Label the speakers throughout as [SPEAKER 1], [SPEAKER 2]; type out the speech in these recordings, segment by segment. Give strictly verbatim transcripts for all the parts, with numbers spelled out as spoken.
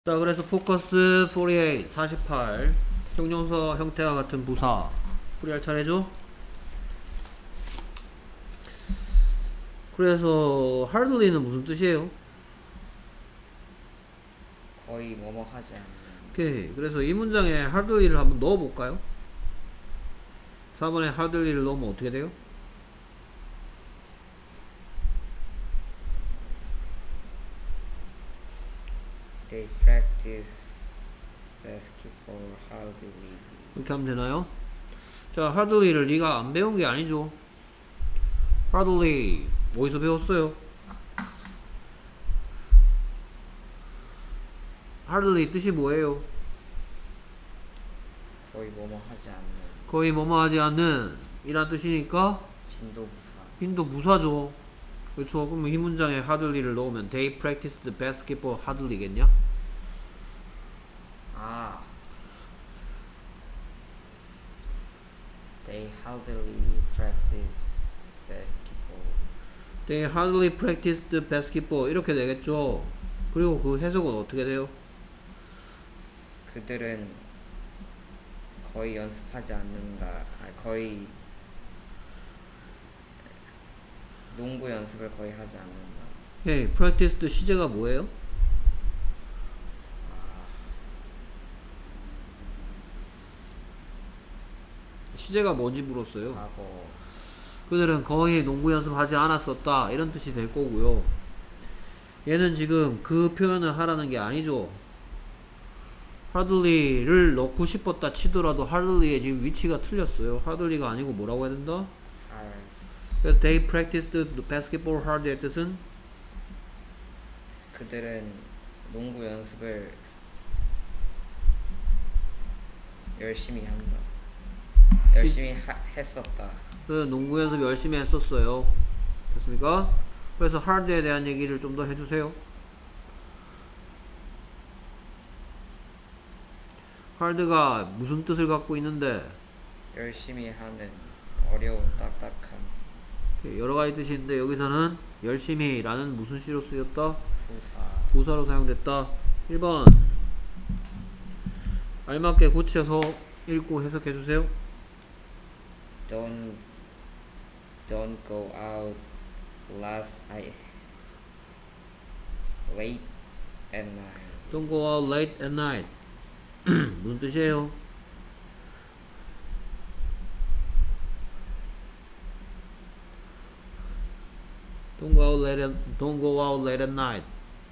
[SPEAKER 1] 자, 그래서 포커스 사십팔, 사십팔 형용사 형태와 같은 부사 풀이할 차례죠. 그래서 hardly는 무슨 뜻이에요?
[SPEAKER 2] 거의 뭐뭐 하지 않는.
[SPEAKER 1] 오케이. 그래서 이 문장에 hardly를 한번 넣어볼까요? 사 번에 hardly를 넣으면 어떻게 돼요?
[SPEAKER 2] They practice basketball hardly.
[SPEAKER 1] 이렇게 하면 되나요? 자, hardly를 네가 안 배운 게 아니죠. hardly 어디서 배웠어요? hardly 뜻이 뭐예요?
[SPEAKER 2] 거의 뭐뭐 하지 않는.
[SPEAKER 1] 거의 뭐뭐 하지 않는 이란 뜻이니까
[SPEAKER 2] 빈도부사.
[SPEAKER 1] 빈도 무사죠. 그렇죠. 그럼 이 문장에 hardly를 넣으면 they practiced basketball hardly겠냐?
[SPEAKER 2] 아. They hardly practice basketball.
[SPEAKER 1] They hardly practiced basketball 이렇게 되겠죠. 그리고 그 해석은 어떻게 돼요?
[SPEAKER 2] 그들은 거의 연습하지 않는다. 아니, 거의 농구 연습을 거의 하지 않는다.
[SPEAKER 1] 예, practiced 시제가 뭐예요? 시제가 뭔지 물었어요.
[SPEAKER 2] 하고
[SPEAKER 1] 그들은 거의 농구 연습하지 않았었다 이런 뜻이 될 거고요. 얘는 지금 그 표현을 하라는 게 아니죠. hardly를 넣고 싶었다 치더라도 hardly의 지금 위치가 틀렸어요. hardly가 아니고 뭐라고 해야 된다?
[SPEAKER 2] 할
[SPEAKER 1] 그래서 they practiced basketball hard의 뜻은
[SPEAKER 2] 그들은 농구 연습을 열심히 한다. 열심히 하, 했었다.
[SPEAKER 1] 그 농구 연습 열심히 했었어요. 됐습니까? 그래서 hard에 대한 얘기를 좀 더 해주세요. hard가 무슨 뜻을 갖고 있는데
[SPEAKER 2] 열심히 하는, 어려운, 딱딱한,
[SPEAKER 1] 여러 가지 뜻이 있는데 여기서는 열심히 라는 무슨 시로 쓰였다?
[SPEAKER 2] 부사.
[SPEAKER 1] 부사로 사용됐다. 일 번 알맞게 고쳐서 읽고 해석해주세요.
[SPEAKER 2] Don't don't go out last I late at night.
[SPEAKER 1] Don't go out late at night. 무슨 뜻이에요? Don't go out late at, don't go out late at night.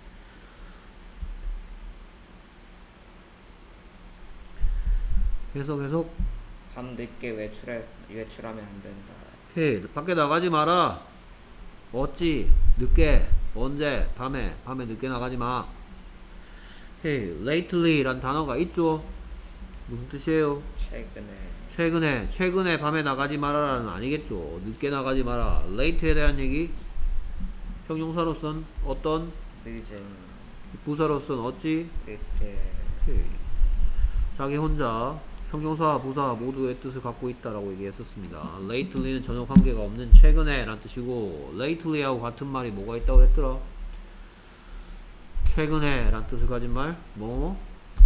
[SPEAKER 1] 계속 계속.
[SPEAKER 2] 밤 늦게 외출해 외출하면 안 된다.
[SPEAKER 1] 오케이. 밖에 나가지 마라. 어찌 늦게 언제 밤에 밤에 늦게 나가지 마. 오케이. lately 란 단어가 있죠. 무슨 뜻이에요?
[SPEAKER 2] 최근에
[SPEAKER 1] 최근에 최근에 밤에 나가지 마라라는 아니겠죠. 늦게 나가지 마라. late에 대한 얘기. 형용사로선 어떤
[SPEAKER 2] 늦은,
[SPEAKER 1] 부사로선 어찌
[SPEAKER 2] 늦게.
[SPEAKER 1] 오케이. 자기 혼자 형용사와 부사 모두의 뜻을 갖고 있다라고 얘기했었습니다. lately는 전혀 관계가 없는 최근에 란 뜻이고 lately하고 같은 말이 뭐가 있다고 했더라? 최근에 란 뜻을 가진 말 뭐?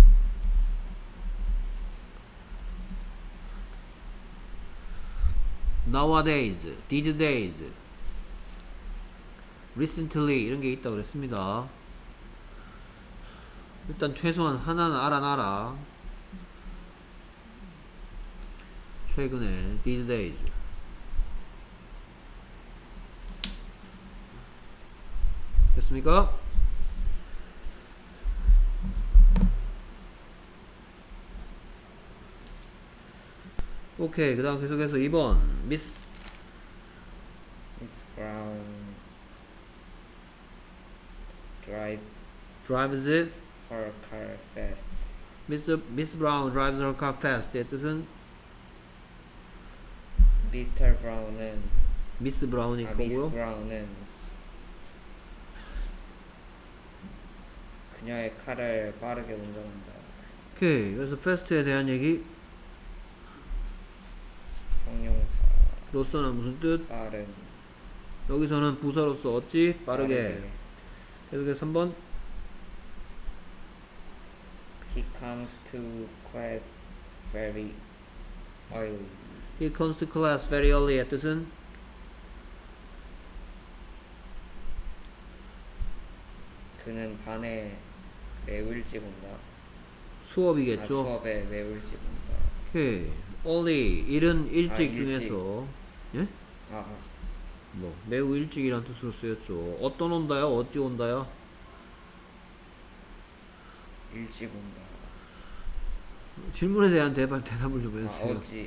[SPEAKER 1] nowadays, these days, recently 이런 게 있다고 그랬습니다. 일단 최소한 하나는 알아놔라. 최근에 these days. 됐습니까? 오케이. 그 다음 계속해서 이 번 Miss
[SPEAKER 2] Miss Brown drive
[SPEAKER 1] drives
[SPEAKER 2] her car fast.
[SPEAKER 1] Miss, Miss Brown drives her car fast 의 뜻은
[SPEAKER 2] 미스터 브라운은
[SPEAKER 1] 미스 브라운일
[SPEAKER 2] 아, 미스
[SPEAKER 1] 거고요.
[SPEAKER 2] 브라운은 그녀의 칼을 빠르게 운전한다.
[SPEAKER 1] 오케이. 그래서 fast에 대한 얘기
[SPEAKER 2] 형용사
[SPEAKER 1] 로서는 무슨 뜻?
[SPEAKER 2] 빠른.
[SPEAKER 1] 여기서는 부사로서 어찌? 빠르게.
[SPEAKER 2] 빠르게.
[SPEAKER 1] 계속해서 삼 번
[SPEAKER 2] He comes to class very early.
[SPEAKER 1] He comes to class very early의 뜻은
[SPEAKER 2] 그는 반에 매우 일찍 온다. 아,
[SPEAKER 1] 수업이겠죠.
[SPEAKER 2] 수업에 매우 일찍 온다.
[SPEAKER 1] 오케이. early 일은 일찍
[SPEAKER 2] 아, 일찍.
[SPEAKER 1] 중에서 예?
[SPEAKER 2] 아, 아
[SPEAKER 1] 뭐 매우 일찍이란 뜻으로 쓰였죠. 어떤 온다요? 어찌 온다요?
[SPEAKER 2] 일찍 온다.
[SPEAKER 1] 질문에 대한 대답, 대답을 좀
[SPEAKER 2] 아,
[SPEAKER 1] 해주세요.
[SPEAKER 2] 어찌.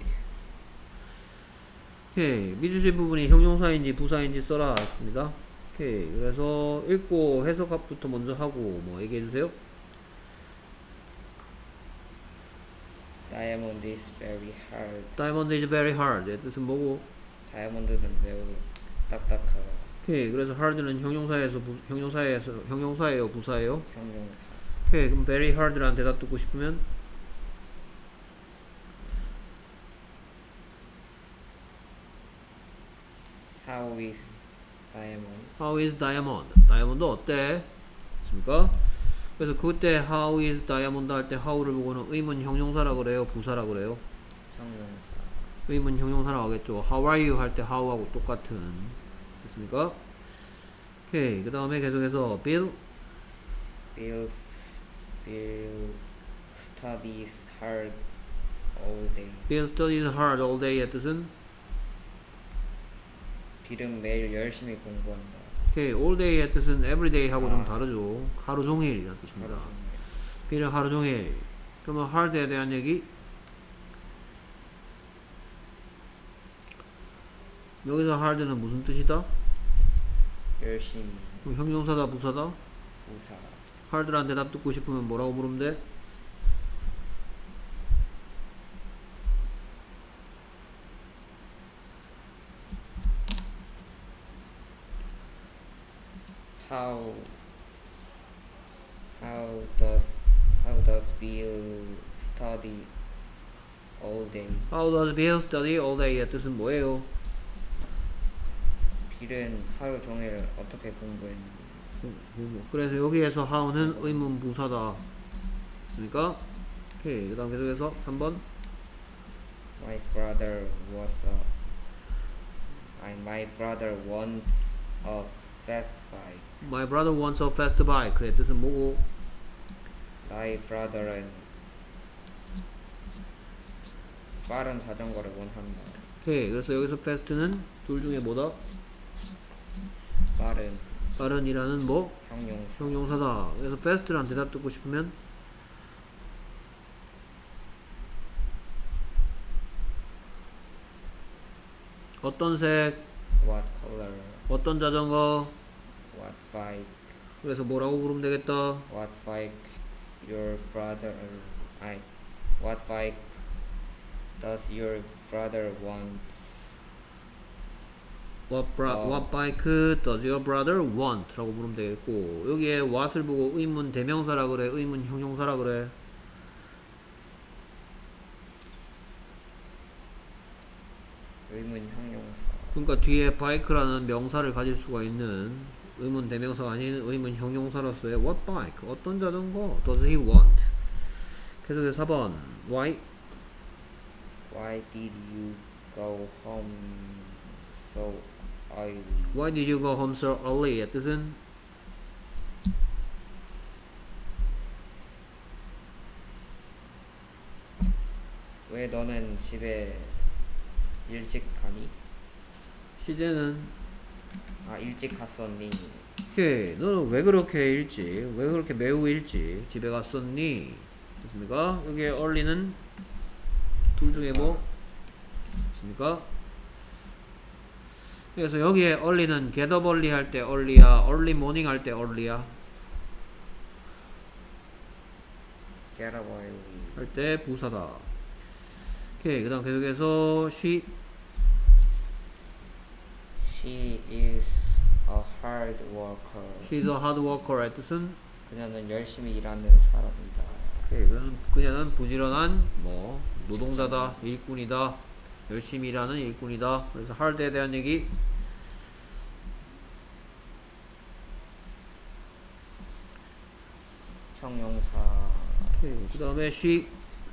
[SPEAKER 1] 오케이. 미주시 부분이 형용사인지 부사인지 써라 했습니다. 오케이. 그래서 읽고 해석부터 먼저 하고 뭐 얘기해주세요.
[SPEAKER 2] Diamond is very hard.
[SPEAKER 1] Diamond is very hard. 의 뜻은 뭐고?
[SPEAKER 2] 다이아몬드는 매우 딱딱하다.
[SPEAKER 1] 오케이. 그래서 hard는 형용사에서 부, 형용사에서 형용사예요, 부사예요?
[SPEAKER 2] 형용사.
[SPEAKER 1] 오케이. 그럼 very hard라는 대답 듣고 싶으면
[SPEAKER 2] How is diamond?
[SPEAKER 1] How is diamond? 다이아몬드 어때? 있습니까? 그래서 그때 how is diamond 할 때 how를 보고는 의문 형용사라 그래요, 부사라 그래요?
[SPEAKER 2] 형용사.
[SPEAKER 1] 의문 형용사라고 하겠죠. How are you 할 때 how하고 똑같은. 됐습니까? 오케이. 그 다음에 계속해서 Bill
[SPEAKER 2] Bill, Bill studies hard all day.
[SPEAKER 1] Bill studies hard all day의 뜻은
[SPEAKER 2] 빌은 매일 열심히 공부한다.
[SPEAKER 1] 오케이. all day의 뜻은 every day 하고
[SPEAKER 2] 아.
[SPEAKER 1] 좀 다르죠. 하루 종일이라는 뜻입니다.
[SPEAKER 2] 하루 종일.
[SPEAKER 1] Bill은 하루 종일. 그러면 hard에 대한 얘기 여기서 hard는 무슨 뜻이다?
[SPEAKER 2] 열심히.
[SPEAKER 1] 그럼 형용사다 부사다?
[SPEAKER 2] 부사.
[SPEAKER 1] hard란 대답 듣고 싶으면 뭐라고 물으면 돼?
[SPEAKER 2] How how does how does Bill study all day?
[SPEAKER 1] How does Bill study all day의 뜻은 뭐예요?
[SPEAKER 2] 빌은 하루 종일 어떻게 공부했는지.
[SPEAKER 1] 그래서 여기에서 how는 의문 부사다. 됐습니까? 오케이. 그 다음 계속해서 삼 번.
[SPEAKER 2] My brother was a I my brother wants a fast bike.
[SPEAKER 1] My brother wants a fast bike. 그의 뜻은 뭐고?
[SPEAKER 2] 나의 brother은 빠른 자전거를 원한다.
[SPEAKER 1] 오케이. 그래서 여기서 fast는 둘 중에 뭐다?
[SPEAKER 2] 빠른
[SPEAKER 1] 빠른이라는 뭐?
[SPEAKER 2] 형용사.
[SPEAKER 1] 형용사다. 그래서 fast란 대답 듣고 싶으면 어떤 색?
[SPEAKER 2] What color?
[SPEAKER 1] 어떤 자전거?
[SPEAKER 2] What bike?
[SPEAKER 1] 그래서 뭐라고 부르면 되겠다?
[SPEAKER 2] What bike your brother I What bike does your brother want?
[SPEAKER 1] What, bra,
[SPEAKER 2] 어.
[SPEAKER 1] what bike does your brother want? 라고 부르면 되겠고 여기에 what을 보고 의문 대명사라 그래? 의문 형용사라 그래?
[SPEAKER 2] 의문 형용사.
[SPEAKER 1] 그러니까 뒤에 bike라는 명사를 가질 수가 있는 의문 대명사가 아닌 의문 형용사로서의 what bike? 어떤 자전거? does he want? 계속해서 사 번 why?
[SPEAKER 2] Why did you go home so early?
[SPEAKER 1] Why did you go home so early? 의 뜻은
[SPEAKER 2] 왜 너는 집에 일찍 가니?
[SPEAKER 1] 시제는
[SPEAKER 2] 아 일찍 갔었니?
[SPEAKER 1] 오케이. 너는 왜 그렇게 일찍 왜 그렇게 매우 일찍 집에 갔었니? 됐습니까? 여기에 early는 둘 중에 뭐? 됐습니까? 그래서 여기에 early는 get up early 할 때 early야 early morning 할 때 early야
[SPEAKER 2] Get up early.
[SPEAKER 1] 할 때 부사다. 오케이. 그 다음 계속해서 she
[SPEAKER 2] She is a hard worker.
[SPEAKER 1] she's a hard worker 의 뜻은
[SPEAKER 2] 그녀는 열심히 일하는 사람이다.
[SPEAKER 1] 오케이. 그는, 그녀는 부지런한 뭐 노동자다 일꾼이다 열심히 일하는 일꾼이다. 그래서 hard에 대한 얘기
[SPEAKER 2] 형용사.
[SPEAKER 1] 그 다음에 she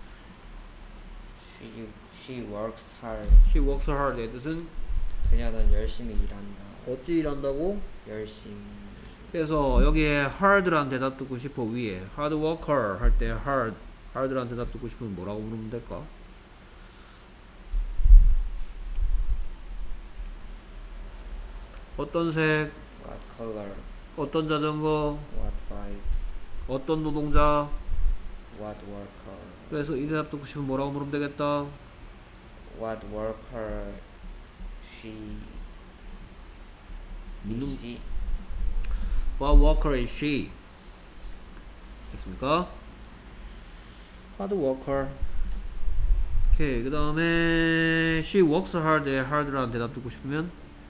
[SPEAKER 2] She, she works hard.
[SPEAKER 1] she works hard의 뜻은
[SPEAKER 2] 그녀는 열심히 일한다.
[SPEAKER 1] 어찌 일한다고?
[SPEAKER 2] 열심히.
[SPEAKER 1] 그래서 여기에 hard란 대답 듣고 싶어. 위에 hard worker 할 때 hard hard란 대답 듣고 싶으면 뭐라고 물으면 될까? 어떤 색,
[SPEAKER 2] What color?
[SPEAKER 1] 어떤 자전거,
[SPEAKER 2] What bike?
[SPEAKER 1] 어떤 노동자.
[SPEAKER 2] What worker?
[SPEAKER 1] 그래서 이 대답 듣고 싶으면 뭐라고 물으면 되겠다?
[SPEAKER 2] What worker? She.
[SPEAKER 1] 물론-
[SPEAKER 2] Is she?
[SPEAKER 1] What worker is she? 됐습니까? hard worker. 오케이. 그 다음에 she works hard에 hard라는 대답 듣고 싶으면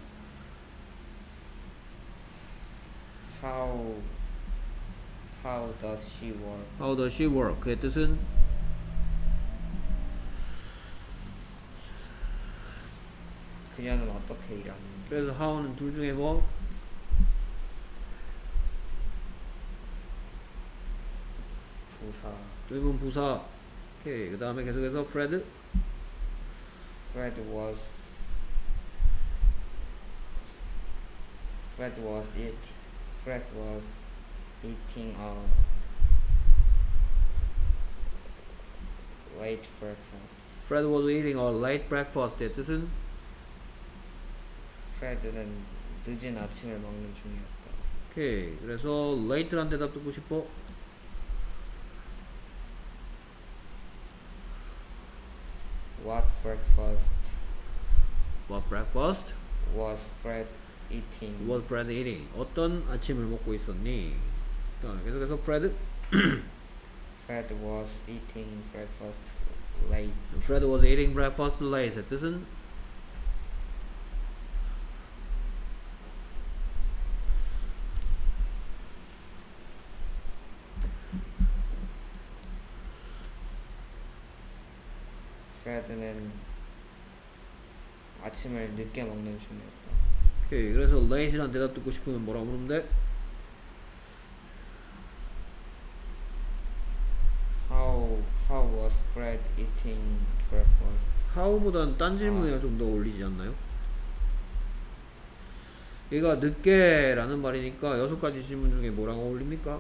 [SPEAKER 2] How? How does she work?
[SPEAKER 1] how does she work? 그의 뜻은
[SPEAKER 2] 그녀는 어떻게 일하는지.
[SPEAKER 1] 그래서 how는 둘 중에 뭐?
[SPEAKER 2] 부사.
[SPEAKER 1] 의문 부사. 오케이. 그 다음에 계속해서 Fred.
[SPEAKER 2] Fred was. Fred was eating. Fred was eating a late breakfast.
[SPEAKER 1] Fred was eating a late breakfast의 뜻은
[SPEAKER 2] Fred는 늦은 아침을 먹는 중이었다.
[SPEAKER 1] 오케이. 그래서 late란 대답 듣고 싶어.
[SPEAKER 2] What breakfast
[SPEAKER 1] What breakfast
[SPEAKER 2] was Fred eating?
[SPEAKER 1] was Fred eating? 어떤 아침을 먹고 있었니? 그 다음에 계속해서 Fred.
[SPEAKER 2] Fred was eating breakfast late.
[SPEAKER 1] Fred was eating breakfast late의 뜻은
[SPEAKER 2] Fred는 아침을 늦게 먹는 중이었다.
[SPEAKER 1] 오케이. 그래서 late란 대답 듣고 싶으면 뭐라고 물으면 돼?
[SPEAKER 2] How how was Fred eating breakfast?
[SPEAKER 1] how보다는 딴 질문이랑 좀 더 어울리지 않나요? 얘가 늦게 라는 말이니까 여섯 가지 질문 중에 뭐랑 어울립니까?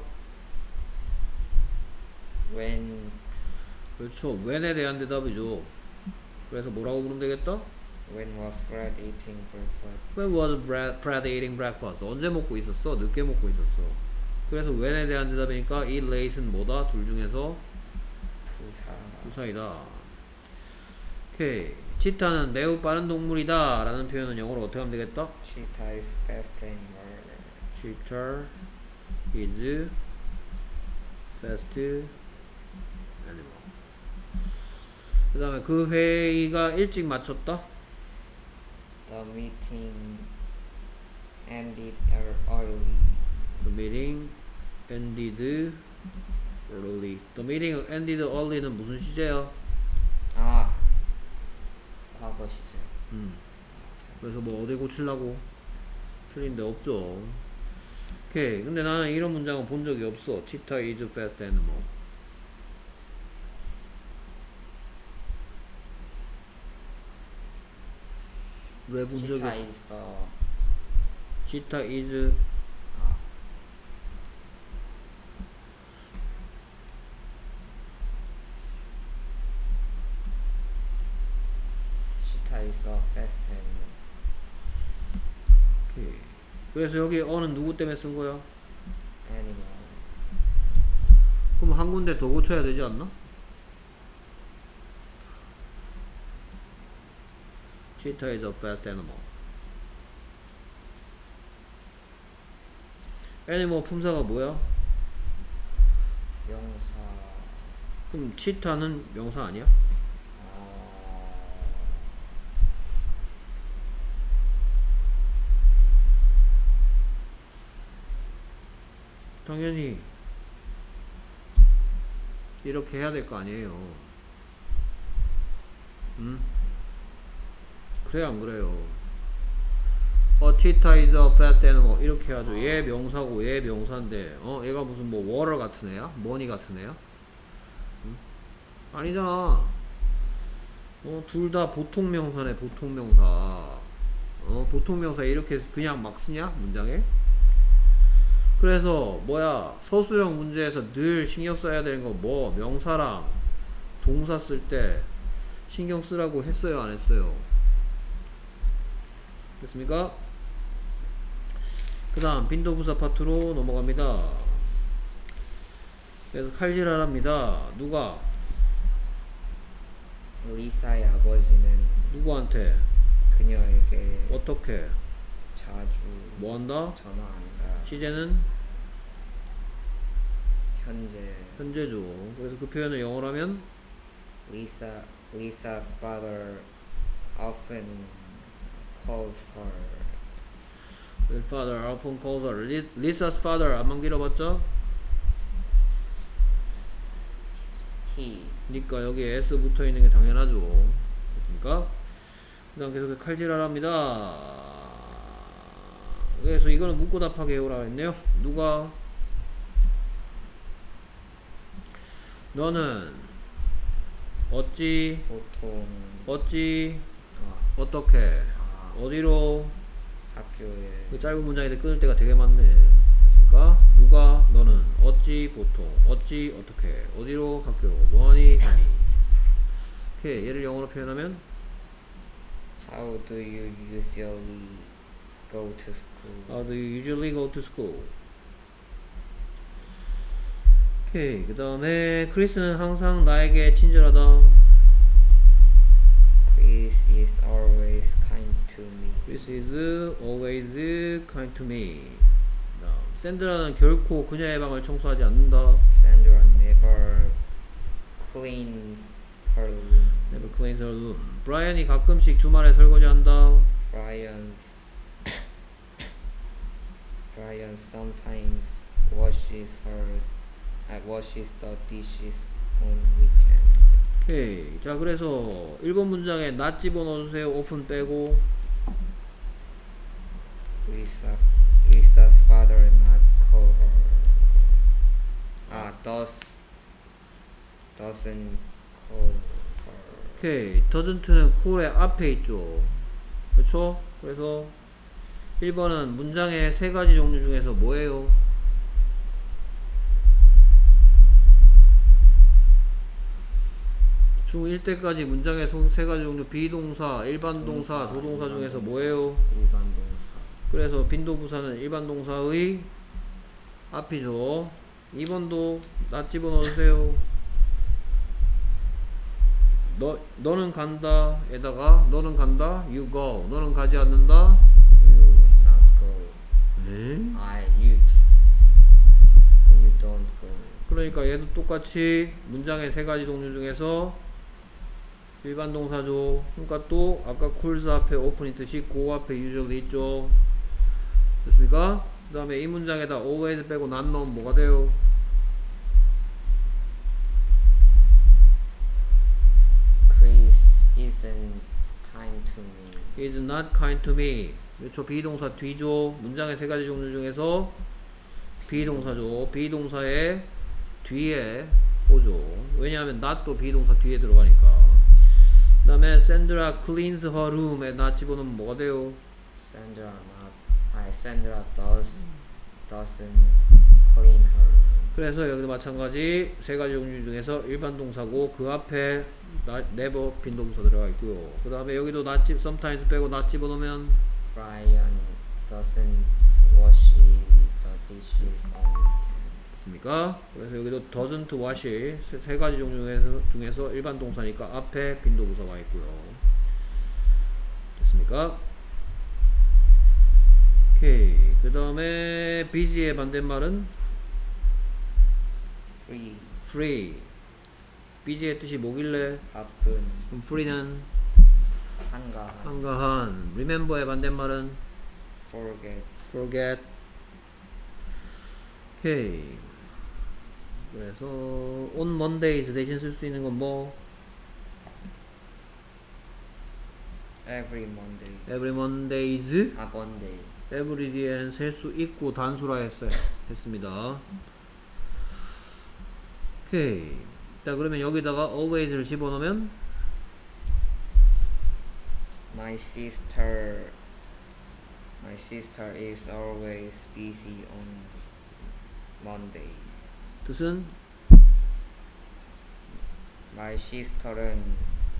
[SPEAKER 2] When
[SPEAKER 1] 그렇죠. when에 대한 대답이죠. 그래서 뭐라고 물으면 되겠다?
[SPEAKER 2] when was Fred eating breakfast?
[SPEAKER 1] When was Brad, Fred eating breakfast? 언제 먹고 있었어? 늦게 먹고 있었어. 그래서 when에 대한 대답이니까 eat late는 뭐다? 둘 중에서
[SPEAKER 2] 부사.
[SPEAKER 1] 부사이다. 오케이. 치타는 매우 빠른 동물이다 라는 표현은 영어로 어떻게 하면 되겠다?
[SPEAKER 2] Cheetah is fast animal.
[SPEAKER 1] Cheetah is fast animal. 그 다음에 그 회의가 일찍 마쳤다.
[SPEAKER 2] The meeting ended early.
[SPEAKER 1] The meeting ended early. The meeting ended early는 무슨 시제야?
[SPEAKER 2] 아, 과거 시제.
[SPEAKER 1] 음. 그래서 뭐 어디 고치려고? 틀린 데 없죠. 오케이. 근데 나는 이런 문장은 본 적이 없어. Cheetah is fast animal. 왜 본 적이
[SPEAKER 2] Cheetah
[SPEAKER 1] 없어?
[SPEAKER 2] is the
[SPEAKER 1] Cheetah is
[SPEAKER 2] 아, Cheetah is a fast animal.
[SPEAKER 1] 오케이. 그래서 여기 어는 누구 때문에 쓴 거야?
[SPEAKER 2] Animal.
[SPEAKER 1] 그럼 한 군데 더 고쳐야 되지 않나? Cheetah is a fast animal. 애니멀 품사가 뭐야?
[SPEAKER 2] 명사.
[SPEAKER 1] 그럼 치타는 명사 아니야?
[SPEAKER 2] 아,
[SPEAKER 1] 당연히 이렇게 해야 될 거 아니에요. 음? 그래 안 그래요? 어, cheetah is a fast animal 이렇게 해야죠. 얘 명사고 얘 명사인데 어 얘가 무슨 뭐 water 같은 애야? money 같은 애야? 응? 아니잖아. 어, 둘 다 보통 명사네, 보통 명사. 어, 보통 명사 이렇게 그냥 막 쓰냐? 문장에? 그래서 뭐야, 서술형 문제에서 늘 신경 써야 되는 거 뭐? 명사랑 동사 쓸 때 신경 쓰라고 했어요, 안 했어요? 됐습니까? 그 다음 빈도부사 파트로 넘어갑니다. 그래서 칼질하랍니다. 누가?
[SPEAKER 2] 리사의 아버지는
[SPEAKER 1] 누구한테?
[SPEAKER 2] 그녀에게
[SPEAKER 1] 어떻게?
[SPEAKER 2] 자주
[SPEAKER 1] 뭐 한다?
[SPEAKER 2] 전화한다.
[SPEAKER 1] 시제는
[SPEAKER 2] 현재
[SPEAKER 1] 현재죠. 그래서 그 표현을 영어로 하면
[SPEAKER 2] Lisa Lisa's father often calls her.
[SPEAKER 1] Her father often calls her. Li- Lisa's father 안만 길어봤죠?
[SPEAKER 2] He
[SPEAKER 1] 그러니까 여기에 S 붙어 있는 게 당연하죠. 됐습니까? 그 다음 계속 칼질하랍니다. 그래서 이거는 묻고 답하게 해오라 했네요. 누가? 너는 어찌
[SPEAKER 2] 보통
[SPEAKER 1] 어찌
[SPEAKER 2] 아,
[SPEAKER 1] 어떻게
[SPEAKER 2] 아,
[SPEAKER 1] 어디로
[SPEAKER 2] 학교에
[SPEAKER 1] 그 짧은 문장인데 끊을 때가 되게 많네. 됐습니까? 누가 너는 어찌 보통 어찌 어떻게 어디로 학교로 뭐하니 하니. 오케이. 얘를 영어로 표현하면
[SPEAKER 2] How do you usually go to school?
[SPEAKER 1] How do you usually go to school? 오케이. 그 다음에 크리스는 항상 나에게 친절하다.
[SPEAKER 2] Chris is always kind to me.
[SPEAKER 1] Chris is always kind to me. 그 다음 샌드라는 결코 그녀의 방을 청소하지 않는다.
[SPEAKER 2] Sandra never cleans her room.
[SPEAKER 1] Never cleans her room. 브라이언이 가끔씩 주말에 설거지한다.
[SPEAKER 2] Brian's Brian sometimes washes her uh, washes the dishes on weekend.
[SPEAKER 1] 오케이. 자, 그래서 일 번 문장에 not 집어넣어주세요. open 빼고.
[SPEAKER 2] Lisa Lisa's father not call her. Ah, does doesn't call her.
[SPEAKER 1] 오케이. doesn't는 call의 앞에 있죠. 그렇죠? 그래서 일 번은 문장의 세 가지 종류 중에서 뭐예요? 중일 때까지 문장의 세 가지 종류 비동사, 일반 동사, 조동사 중에서 뭐예요?
[SPEAKER 2] 일반 동사.
[SPEAKER 1] 그래서 빈도부사는 일반 동사의 앞이죠. 이 번도 나 집어넣으세요. 너, 너는 간다 에다가 너는 간다 you go. 너는 가지 않는다
[SPEAKER 2] You not go.
[SPEAKER 1] 에?
[SPEAKER 2] I you you don't go.
[SPEAKER 1] 그러니까 얘도 똑같이 문장의 세 가지 종류 중에서 일반 동사죠. 그러니까 또 아까 calls 앞에 open 있듯이 go 앞에 usually 있죠. 됐습니까? 그 다음에 이 문장에다 always 빼고 not 넣으면 뭐가 돼요?
[SPEAKER 2] Chris isn't kind to me.
[SPEAKER 1] is not kind to me. 그렇죠. 비동사 뒤죠. 문장의 세 가지 종류 중에서 비동사죠. 비동사의 뒤에 오죠. 왜냐하면 not도 비동사 뒤에 들어가니까. 그 다음에 Sandra cleans her room에 not 집어넣으면 뭐가 돼요?
[SPEAKER 2] Sandra not. I Sandra does doesn't clean her room.
[SPEAKER 1] 그래서 여기도 마찬가지 세 가지 종류 중에서 일반 동사고 그 앞에 not, never 빈동사 들어가 있고요. 그 다음에 여기도 not 집 sometimes 빼고 not 집어넣으면
[SPEAKER 2] Brian doesn't wash the dishes on weekend.
[SPEAKER 1] 됐습니까? 그래서 여기도 doesn't wash 세, 세 가지 종류 중에서, 중에서 일반 동사니까 앞에 빈도부사가 있고요. 됐습니까? 오케이. 그 다음에 busy의 반대말은
[SPEAKER 2] Free.
[SPEAKER 1] free. busy의 뜻이 뭐길래?
[SPEAKER 2] 바쁜.
[SPEAKER 1] 그럼 free는
[SPEAKER 2] 한가한.
[SPEAKER 1] 한가한. remember의 반대말은
[SPEAKER 2] Forget.
[SPEAKER 1] forget. 오케이. 그래서 on Mondays 대신 쓸 수 있는 건 뭐?
[SPEAKER 2] Every Monday.
[SPEAKER 1] every Mondays.
[SPEAKER 2] 아 Monday.
[SPEAKER 1] every 뒤엔 셀 수 있고 단수라 했어요. 했습니다. 오케이. 자, 그러면 여기다가 always를 집어넣으면
[SPEAKER 2] My sister My sister is always busy on Mondays.
[SPEAKER 1] 뜻은
[SPEAKER 2] My sister은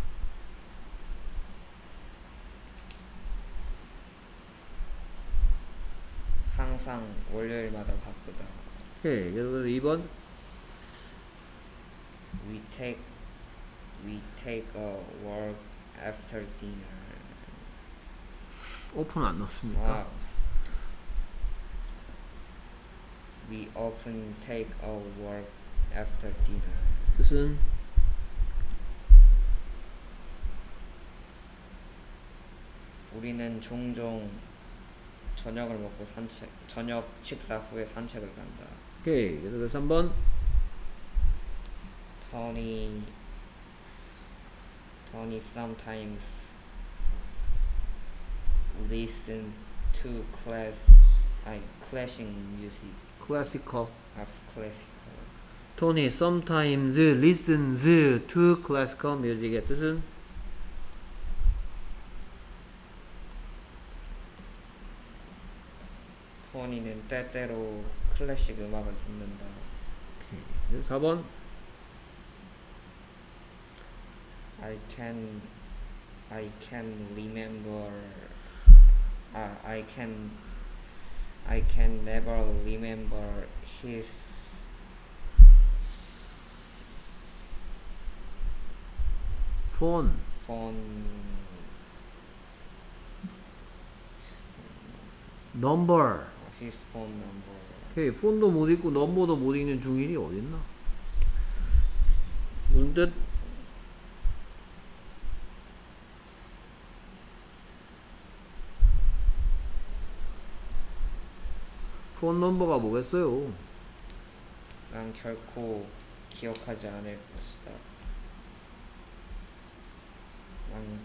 [SPEAKER 2] 항상 월요일마다 바쁘다.
[SPEAKER 1] 오케이. 그래서 이 번
[SPEAKER 2] We take we take a walk after dinner.
[SPEAKER 1] 오픈 안 넣습니까?
[SPEAKER 2] 와. We often take a walk after dinner.
[SPEAKER 1] 뜻은
[SPEAKER 2] 우리는 종종 저녁을 먹고 산책 저녁 식사 후에 산책을 간다.
[SPEAKER 1] 오케이. 그래서 삼 번
[SPEAKER 2] Tony Tony sometimes listen to class I clashing music
[SPEAKER 1] classical.
[SPEAKER 2] as classical.
[SPEAKER 1] Tony sometimes listens to classical music의 뜻은
[SPEAKER 2] 토니는 때때로 클래식 음악을 듣는다.
[SPEAKER 1] 오케이. 사 번
[SPEAKER 2] I can I can remember 아 I can I can never remember his
[SPEAKER 1] phone.
[SPEAKER 2] phone
[SPEAKER 1] number.
[SPEAKER 2] his phone number.
[SPEAKER 1] 오케이. 폰도 못 읽고 넘버도 못 읽는 중일이 어딨나? 무슨 뜻? 폰 넘버가 뭐겠어요?
[SPEAKER 2] 난 결코 기억하지 않을 것이다. 난,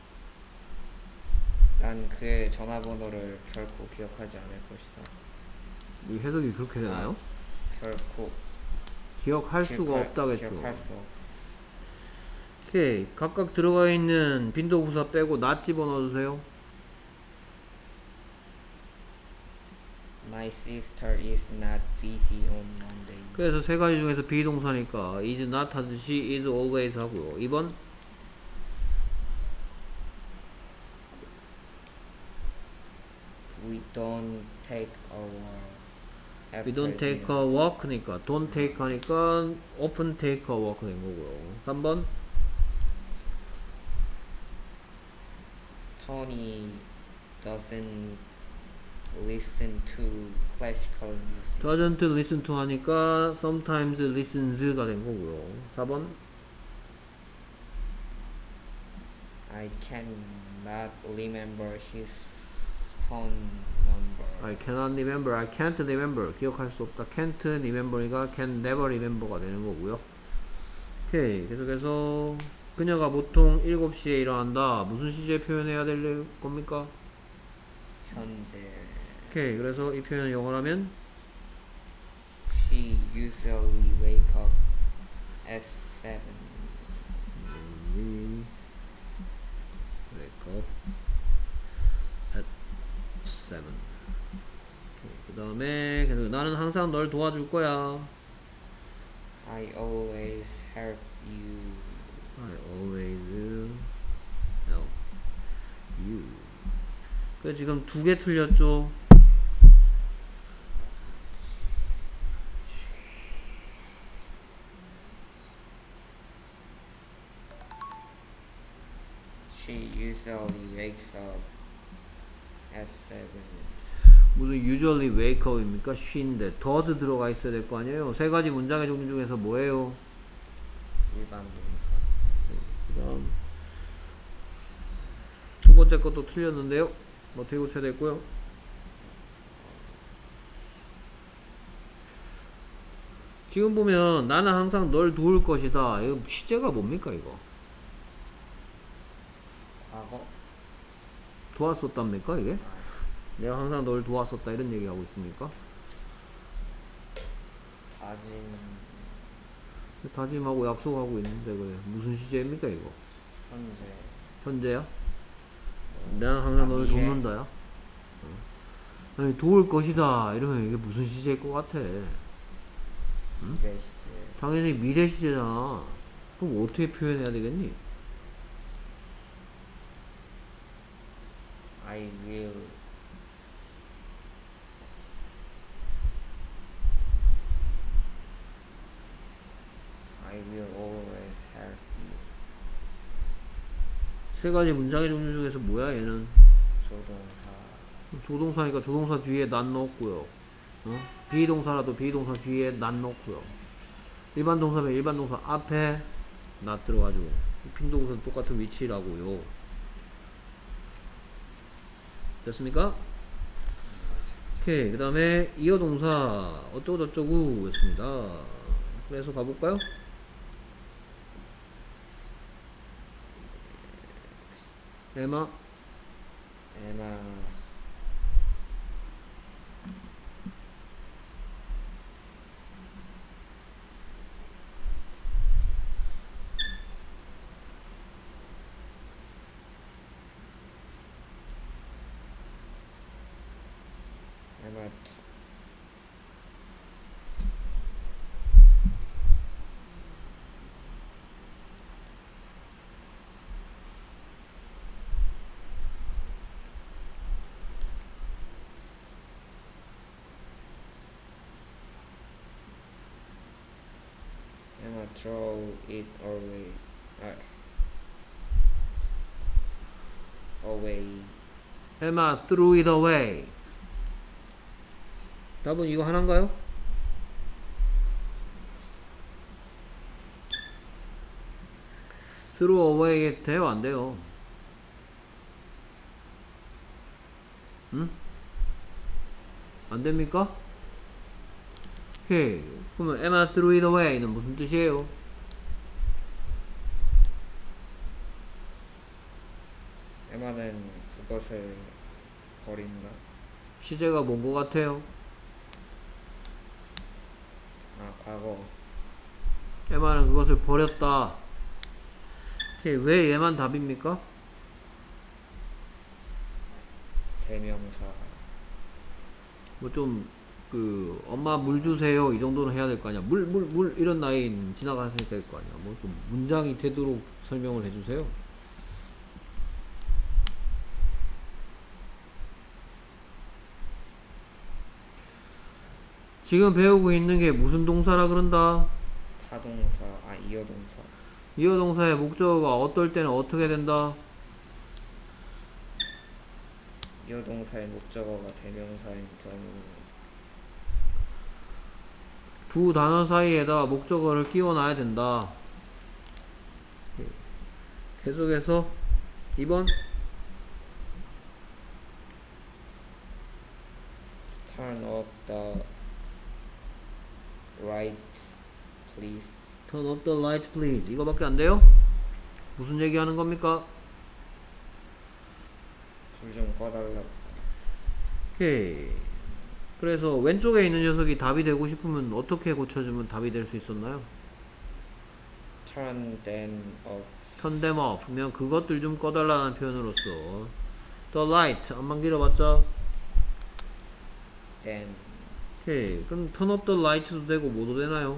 [SPEAKER 2] 난 그의 전화번호를 결코 기억하지 않을 것이다.
[SPEAKER 1] 이 해석이 그렇게 되나요?
[SPEAKER 2] 결코
[SPEAKER 1] 기억할 수가
[SPEAKER 2] 기억할-
[SPEAKER 1] 없다겠죠.
[SPEAKER 2] 기억할 수 없.
[SPEAKER 1] 오케이. 각각 들어가 있는 빈도부사 빼고 not 집어넣어주세요.
[SPEAKER 2] My sister is not busy on Monday.
[SPEAKER 1] 그래서 세 가지 중에서 비동사니까 is not 하듯이 is always 하고요. 이 번
[SPEAKER 2] We don't take a walk.
[SPEAKER 1] we don't take a walk니까 don't take 하니까 often take a walk 된 거고요. 삼 번
[SPEAKER 2] Tony doesn't listen to classical music.
[SPEAKER 1] doesn't listen to 하니까 sometimes listens가 된 거고요. 사 번
[SPEAKER 2] I cannot remember his phone number.
[SPEAKER 1] I cannot remember, I can't remember 기억할 수 없다. can't remember니까 can never remember가 되는 거고요. 오케이. 계속해서 그녀가 보통 일곱 시에 일어난다. 무슨 시제 표현해야 될 겁니까?
[SPEAKER 2] 현재.
[SPEAKER 1] 오케이. 그래서 이 표현을 영어로 하면
[SPEAKER 2] She usually wake up at seven.
[SPEAKER 1] We wake up at seven. 그 다음에 나는 항상 널 도와줄 거야.
[SPEAKER 2] I always help you.
[SPEAKER 1] I always help you. 그 지금 두 개 틀렸죠?
[SPEAKER 2] She usually wakes up at seven.
[SPEAKER 1] 무슨 usually wake up입니까? she인데 does 들어가 있어야 될 거 아니에요? 세 가지 문장의 종류 중에서 뭐예요?
[SPEAKER 2] 일반 동사.
[SPEAKER 1] 그 다음 두 번째 것도 틀렸는데요. 어떻게 고쳐야 될까요? 지금 보면 나는 항상 널 도울 것이다. 이거 시제가 뭡니까 이거?
[SPEAKER 2] 과거.
[SPEAKER 1] 도왔었답니까 이게?
[SPEAKER 2] 아,
[SPEAKER 1] 내가 항상 널 도왔었다 이런 얘기하고 있습니까?
[SPEAKER 2] 다짐.
[SPEAKER 1] 다짐하고 약속하고 있는데 그래 무슨 시제입니까 이거?
[SPEAKER 2] 현재.
[SPEAKER 1] 현재야? 내가 항상
[SPEAKER 2] 아,
[SPEAKER 1] 너를
[SPEAKER 2] 미래.
[SPEAKER 1] 돕는다야? 어. 아니 도울 것이다 이러면 이게 무슨 시제일 것 같아?
[SPEAKER 2] 미래 시제.
[SPEAKER 1] 당연히 미래 시제잖아. 그럼 어떻게 표현해야 되겠니?
[SPEAKER 2] I will. I will always help you.
[SPEAKER 1] 세 가지 문장의 종류 중에서 뭐야 얘는?
[SPEAKER 2] 조동사.
[SPEAKER 1] 조동사니까 조동사 뒤에 난 넣었고요. 어? 비동사라도 비동사 뒤에 난 넣고요. 일반 동사면 일반 동사 앞에 낫 들어가지고 빈동사는 똑같은 위치라고요. 됐습니까? 오케이. 그 다음에 이어 동사 어쩌고 저쩌고 였습니다. 그래서 가볼까요? 에마
[SPEAKER 2] Emma. Emma. T- Emma throw it away. Uh, away.
[SPEAKER 1] 에마 threw it away. 답은 이거 하나인가요? throw away 돼요 안 돼요? 응? 안 됩니까? 오케이. 그러면 Emma threw it away는 무슨 뜻이에요?
[SPEAKER 2] 에마는 그것을 버린다.
[SPEAKER 1] 시제가 뭔 것 같아요?
[SPEAKER 2] 아, 과거.
[SPEAKER 1] Emma는 그것을 버렸다. 오케이. 왜 얘만 답입니까?
[SPEAKER 2] 대명사.
[SPEAKER 1] 뭐 좀 그 엄마 물 주세요 이 정도는 해야 될 거 아니야. 물 물 물 이런 라인 지나가야 될 거 아니야. 뭐 좀 문장이 되도록 설명을 해주세요. 지금 배우고 있는 게 무슨 동사라 그런다?
[SPEAKER 2] 타동사. 아, 이어동사.
[SPEAKER 1] 이어 동사의 목적어가 어떨 때는 어떻게 된다?
[SPEAKER 2] 이어동사의 목적어가 대명사인 경우.
[SPEAKER 1] 두 단어 사이에다 목적어를 끼워놔야 된다. 계속해서 이 번
[SPEAKER 2] Turn off the light, please.
[SPEAKER 1] Turn off the light please 이거밖에 안 돼요? 무슨 얘기하는 겁니까?
[SPEAKER 2] 불 좀 꺼달라.
[SPEAKER 1] 오케이. 그래서 왼쪽에 있는 녀석이 답이 되고 싶으면 어떻게 고쳐주면 답이 될 수 있었나요?
[SPEAKER 2] Turn them off.
[SPEAKER 1] Turn them off면 그것들 좀 꺼달라는 표현으로서 The light 안만 길어봤자
[SPEAKER 2] Them.
[SPEAKER 1] 오케이. 그럼 turn off the light도 되고 뭐도 되나요?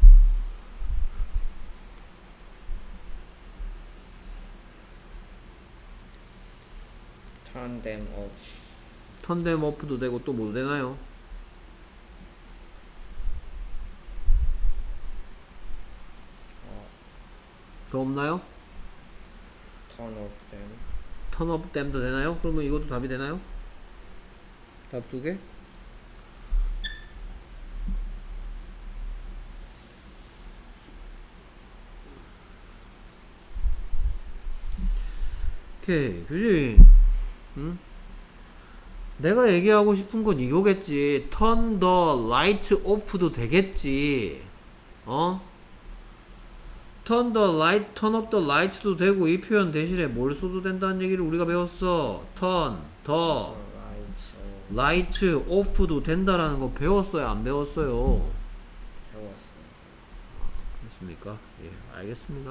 [SPEAKER 2] Turn them off.
[SPEAKER 1] turn them off도 되고 또 뭐도 되나요?
[SPEAKER 2] 어,
[SPEAKER 1] 더 없나요?
[SPEAKER 2] turn off them.
[SPEAKER 1] turn off them도 되나요? 그러면 이것도 답이 되나요? 답 두 개? 오케이. 그지? 응? 내가 얘기하고 싶은 건 이거겠지. turn the light off도 되겠지. 어? turn the light, turn off the light도 되고 이 표현 대신에 뭘 써도 된다는 얘기를 우리가 배웠어. turn the
[SPEAKER 2] Right. 어,
[SPEAKER 1] light off도 된다라는 거 배웠어요? 안 배웠어요?
[SPEAKER 2] 배웠어.
[SPEAKER 1] 맞습니까? 예, 알겠습니다.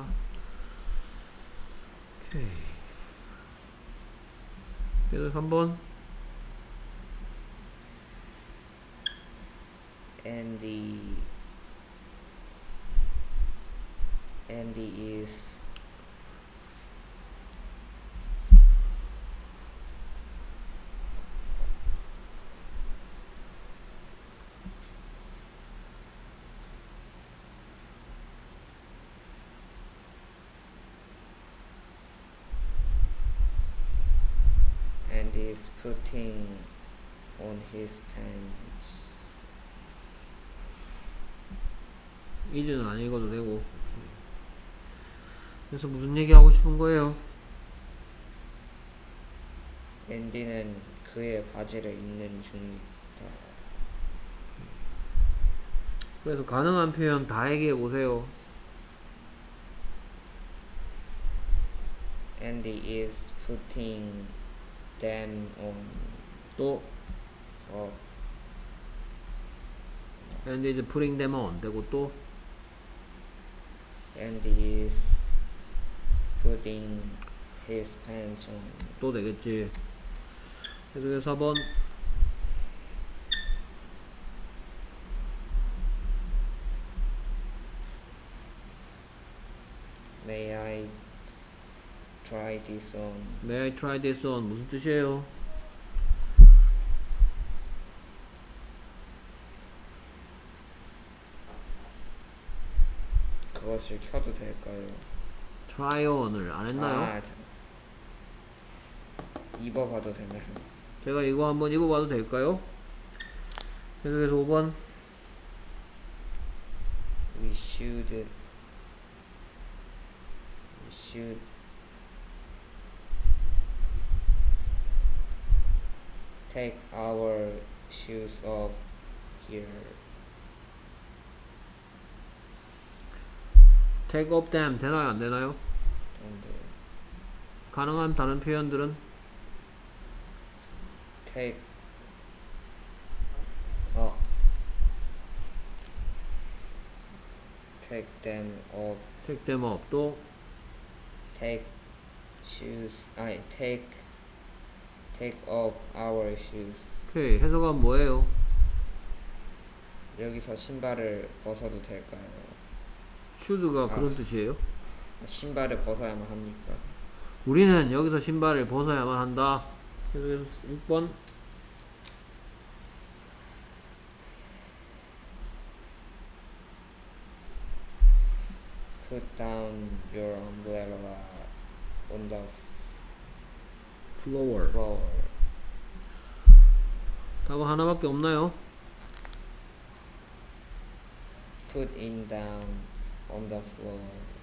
[SPEAKER 1] 오케이. 그래서 삼 번.
[SPEAKER 2] Andy Andy is Andy is putting on his pants.
[SPEAKER 1] 이제는 안 읽어도 되고. 그래서 무슨 얘기 하고 싶은 거예요?
[SPEAKER 2] 앤디는 그의 바지를 입는 중이다.
[SPEAKER 1] 그래서 가능한 표현 다 얘기해 보세요.
[SPEAKER 2] Andy is putting them on.
[SPEAKER 1] 또
[SPEAKER 2] 어,
[SPEAKER 1] and is putting them on 되고 또
[SPEAKER 2] Andy is putting his pants on.
[SPEAKER 1] 또 되겠지. 그래서 사 번.
[SPEAKER 2] May I try this on?
[SPEAKER 1] May I try this on 무슨 뜻이에요?
[SPEAKER 2] 그것을 켜도 될까요?
[SPEAKER 1] try on을 안 했나요?
[SPEAKER 2] 아, 자, 입어봐도 되나요?
[SPEAKER 1] 제가 이거 한번 입어봐도 될까요? 계속해서 오 번.
[SPEAKER 2] We should we should take our shoes off here.
[SPEAKER 1] take up them 되나요? 안 되나요?
[SPEAKER 2] And
[SPEAKER 1] 가능한 다른 표현들은
[SPEAKER 2] take 어 take them off.
[SPEAKER 1] take them up 또
[SPEAKER 2] Take shoes. 아니 take take off our shoes.
[SPEAKER 1] 오케이. 해석은 뭐예요?
[SPEAKER 2] 여기서 신발을 벗어도 될까요?
[SPEAKER 1] 슈즈가
[SPEAKER 2] 아.
[SPEAKER 1] 그런 뜻이에요?
[SPEAKER 2] 신발을 벗어야만 합니까?
[SPEAKER 1] 우리는 여기서 신발을 벗어야만 한다. 계속해서 육 번.
[SPEAKER 2] Put down your umbrella on the
[SPEAKER 1] floor.
[SPEAKER 2] floor.
[SPEAKER 1] 답은 하나밖에 없나요?
[SPEAKER 2] Put it down on the floor.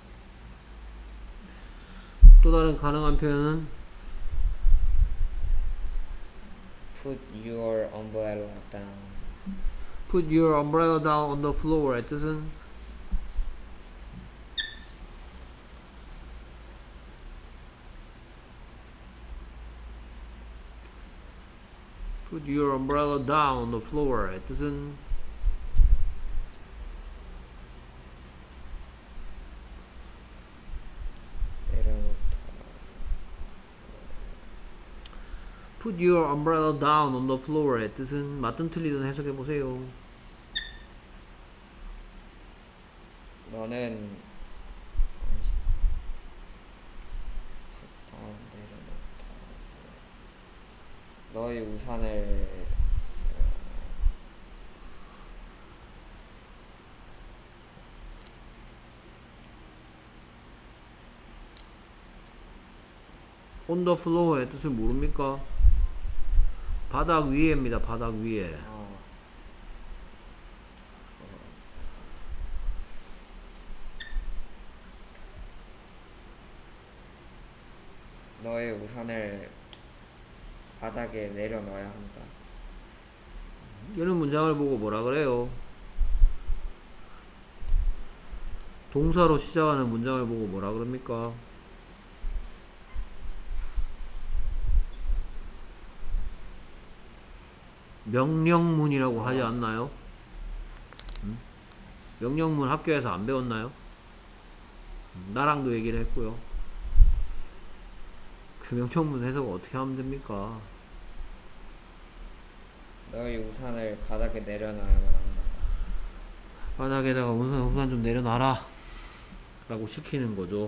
[SPEAKER 1] 또 다른 가능한 표현은
[SPEAKER 2] Put your umbrella down.
[SPEAKER 1] put your umbrella down on the floor의 뜻은 put your umbrella down on the floor의 뜻은
[SPEAKER 2] 내려놓다.
[SPEAKER 1] put your umbrella down on the floor의 뜻은 맞든 틀리든 해석해 보세요.
[SPEAKER 2] 너는 다음 내려놓다. 너의 우산을
[SPEAKER 1] on the floor의 뜻을 모릅니까? 바닥 위에입니다. 바닥 위에.
[SPEAKER 2] 어, 너의 우산을 바닥에 내려놔야 한다.
[SPEAKER 1] 이런 문장을 보고 뭐라 그래요? 동사로 시작하는 문장을 보고 뭐라 그럽니까? 명령문이라고 하지 않나요? 음? 명령문 학교에서 안 배웠나요? 음, 나랑도 얘기를 했고요. 그 명령문 해석 어떻게 하면 됩니까?
[SPEAKER 2] 너희 우산을 바닥에 내려놔야만 한다.
[SPEAKER 1] 바닥에다가 우산, 우산 좀 내려놔라 라고 시키는 거죠.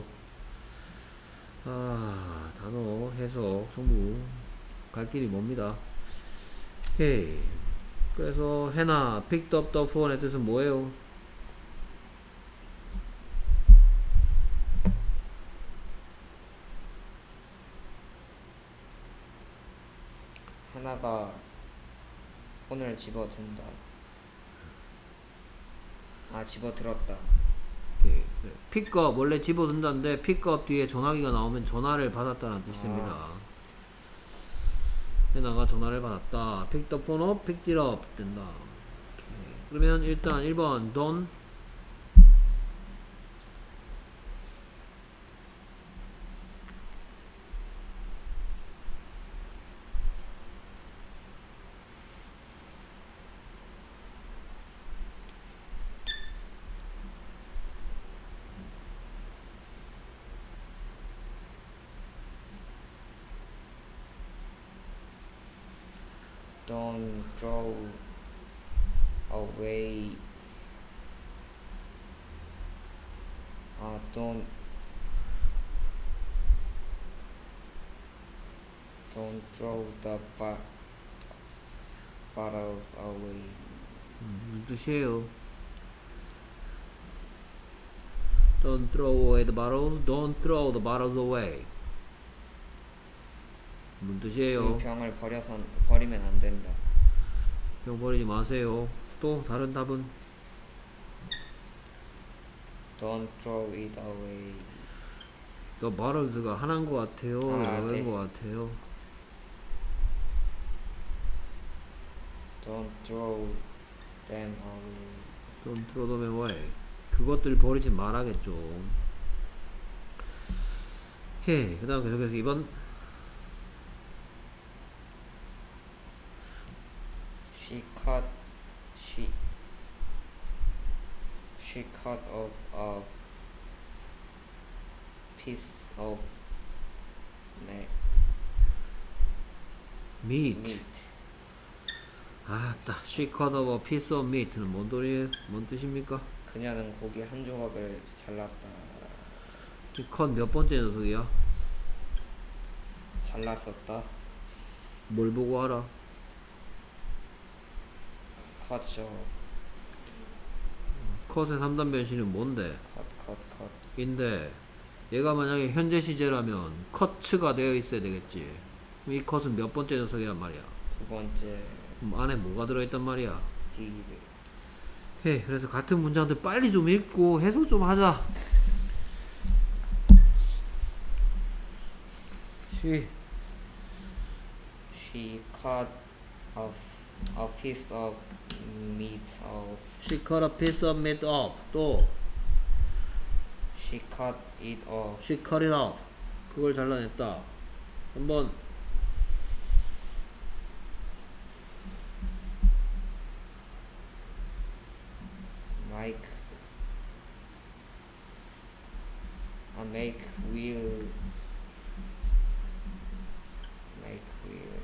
[SPEAKER 1] 아, 단어 해석 전부 갈 길이 멉니다. 오케이. 그래서 해나 picked up the phone의 뜻은 뭐예요?
[SPEAKER 2] 하나가 폰을 집어든다. 아, 집어들었다.
[SPEAKER 1] 오케이. pick up 원래 집어든다는데 pick up 뒤에 전화기가 나오면 전화를 받았다는 뜻이 됩니다.
[SPEAKER 2] 아.
[SPEAKER 1] 해나가 전화를 받았다. pick the phone up, pick it up 된다. 오케이. 그러면 일단 일 번 don't
[SPEAKER 2] Don't throw away. 아, don't don't throw the ba- bottles away.
[SPEAKER 1] 음, 무슨 뜻이에요? Don't throw away the bottles. Don't throw the bottles away. 무슨
[SPEAKER 2] 그
[SPEAKER 1] 뜻이에요?
[SPEAKER 2] 병을 버려서 버리면 안 된다.
[SPEAKER 1] 병 버리지 마세요. 또 다른 답은
[SPEAKER 2] Don't throw it away.
[SPEAKER 1] The bottles가 하나인 것 같아요.
[SPEAKER 2] 아,
[SPEAKER 1] 여인
[SPEAKER 2] 네.
[SPEAKER 1] 것 같아요.
[SPEAKER 2] Don't throw them away.
[SPEAKER 1] Don't throw them away. 그것들 버리지 말아겠죠. 오케이. 그 다음 계속해서 이 번
[SPEAKER 2] She cut she she cut off a piece of meat.
[SPEAKER 1] meat.
[SPEAKER 2] meat.
[SPEAKER 1] 아따. She cut off a piece of meat는 뭔 소리예요? 뭔 뜻입니까?
[SPEAKER 2] 그녀는 고기 한 조각을 잘랐다.
[SPEAKER 1] 이 컷 몇 번째 녀석이야?
[SPEAKER 2] 잘랐었다.
[SPEAKER 1] 뭘 보고 알아?
[SPEAKER 2] 컷죠.
[SPEAKER 1] 컷의 삼 단 변신은 뭔데?
[SPEAKER 2] 컷, 컷, 컷.
[SPEAKER 1] 인데 얘가 만약에 현재 시제라면 커츠가 되어 있어야 되겠지. 그럼 이 컷은 몇 번째 녀석이란 말이야?
[SPEAKER 2] 두 번째
[SPEAKER 1] 그럼 안에 뭐가 들어있단 말이야?
[SPEAKER 2] did.
[SPEAKER 1] 해. 그래서 같은 문장들 빨리 좀 읽고 해석 좀 하자. 시
[SPEAKER 2] She cut a, a piece of meat off.
[SPEAKER 1] She cut a piece of meat off. 또
[SPEAKER 2] She cut it off.
[SPEAKER 1] She cut it off. 그걸 잘라냈다. 한번
[SPEAKER 2] Mike a make will make will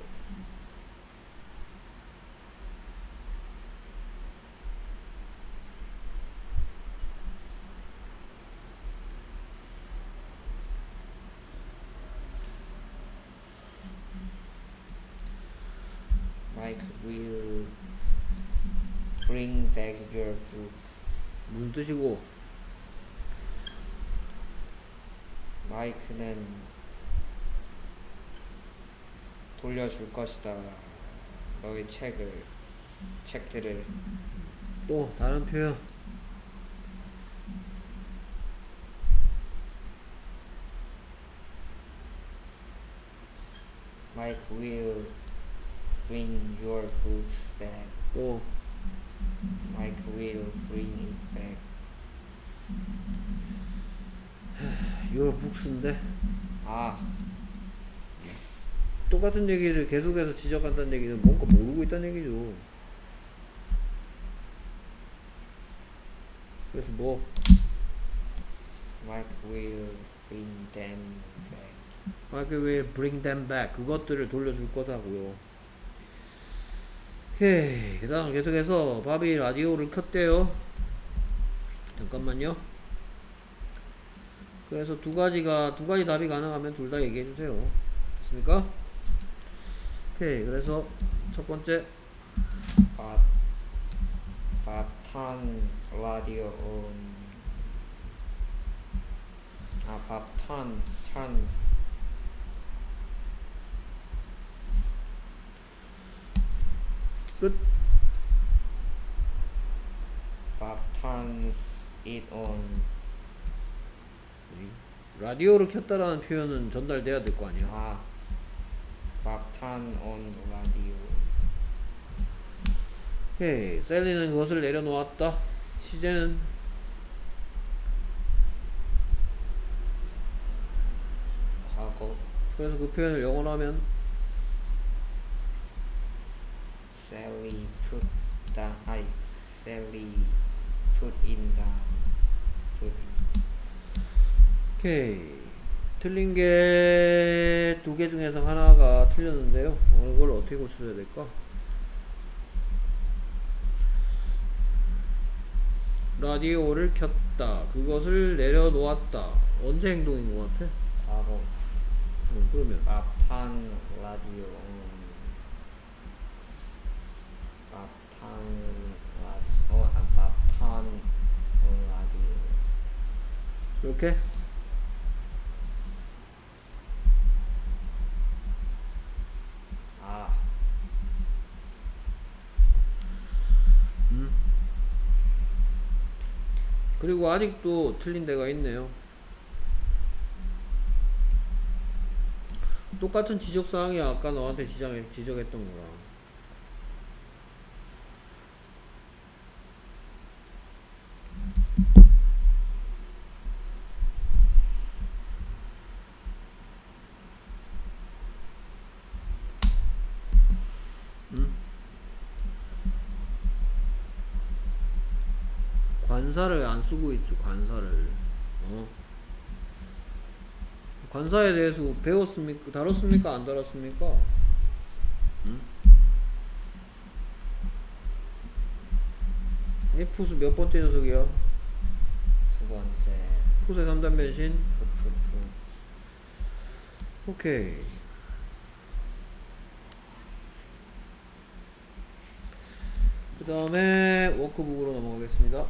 [SPEAKER 2] Mike will bring back your fruits.
[SPEAKER 1] 무슨 뜻이고?
[SPEAKER 2] 마이크는 돌려줄 것이다. 너의 책을 책들을
[SPEAKER 1] 또 다른 표현.
[SPEAKER 2] Mike will bring your fruits back.
[SPEAKER 1] 또
[SPEAKER 2] Mike will bring it back.
[SPEAKER 1] your books인데
[SPEAKER 2] 아,
[SPEAKER 1] 똑같은 얘기를 계속해서 지적한다는 얘기는 뭔가 모르고 있다는 얘기죠. 그래서 뭐
[SPEAKER 2] Mike will bring them back.
[SPEAKER 1] Mike will bring them back. 그것들을 돌려줄 거다고요. 오케이. 그 다음 계속해서 바비 라디오를 켰대요. 잠깐만요. 그래서 두 가지가 두 가지 답이 가능하면 둘 다 얘기해 주세요. 됐습니까? 오케이. 그래서 첫 번째
[SPEAKER 2] But but turn radio on. 아, but turn turns.
[SPEAKER 1] 끝.
[SPEAKER 2] But turns it on.
[SPEAKER 1] 라디오를 켰다라는 표현은 전달돼야 될 거 아니야.
[SPEAKER 2] 아, but turn on radio.
[SPEAKER 1] 오케이. 셀리는 그것을 내려놓았다. 시제는
[SPEAKER 2] 과거.
[SPEAKER 1] 그래서 그 표현을 영어로 하면
[SPEAKER 2] Sally put down. 아이, Sally put in the food.
[SPEAKER 1] 오케이. 틀린 게 두 개 중에서 하나가 틀렸는데요. 이걸 어떻게 고쳐야 될까? 라디오를 켰다. 그것을 내려놓았다. 언제 행동인 것 같아?
[SPEAKER 2] 과거.
[SPEAKER 1] 어, 그러면
[SPEAKER 2] But turn radio on. But turn radio. 어, 아, but turn on radio.
[SPEAKER 1] 이렇게
[SPEAKER 2] 아,
[SPEAKER 1] 음. 그리고 아직도 틀린 데가 있네요. 똑같은 지적사항이 아까 너한테 지적, 지적했던 거랑. 음? 관사를 안 쓰고 있죠. 관사를. 어? 관사에 대해서 배웠습니까? 다뤘습니까? 안 다뤘습니까? 음? 이 푸스 몇 번째 녀석이야?
[SPEAKER 2] 두 번째.
[SPEAKER 1] 푸스의 삼 단 변신.
[SPEAKER 2] 푸푸푸.
[SPEAKER 1] 오케이. 그 다음에 워크북으로 넘어가겠습니다.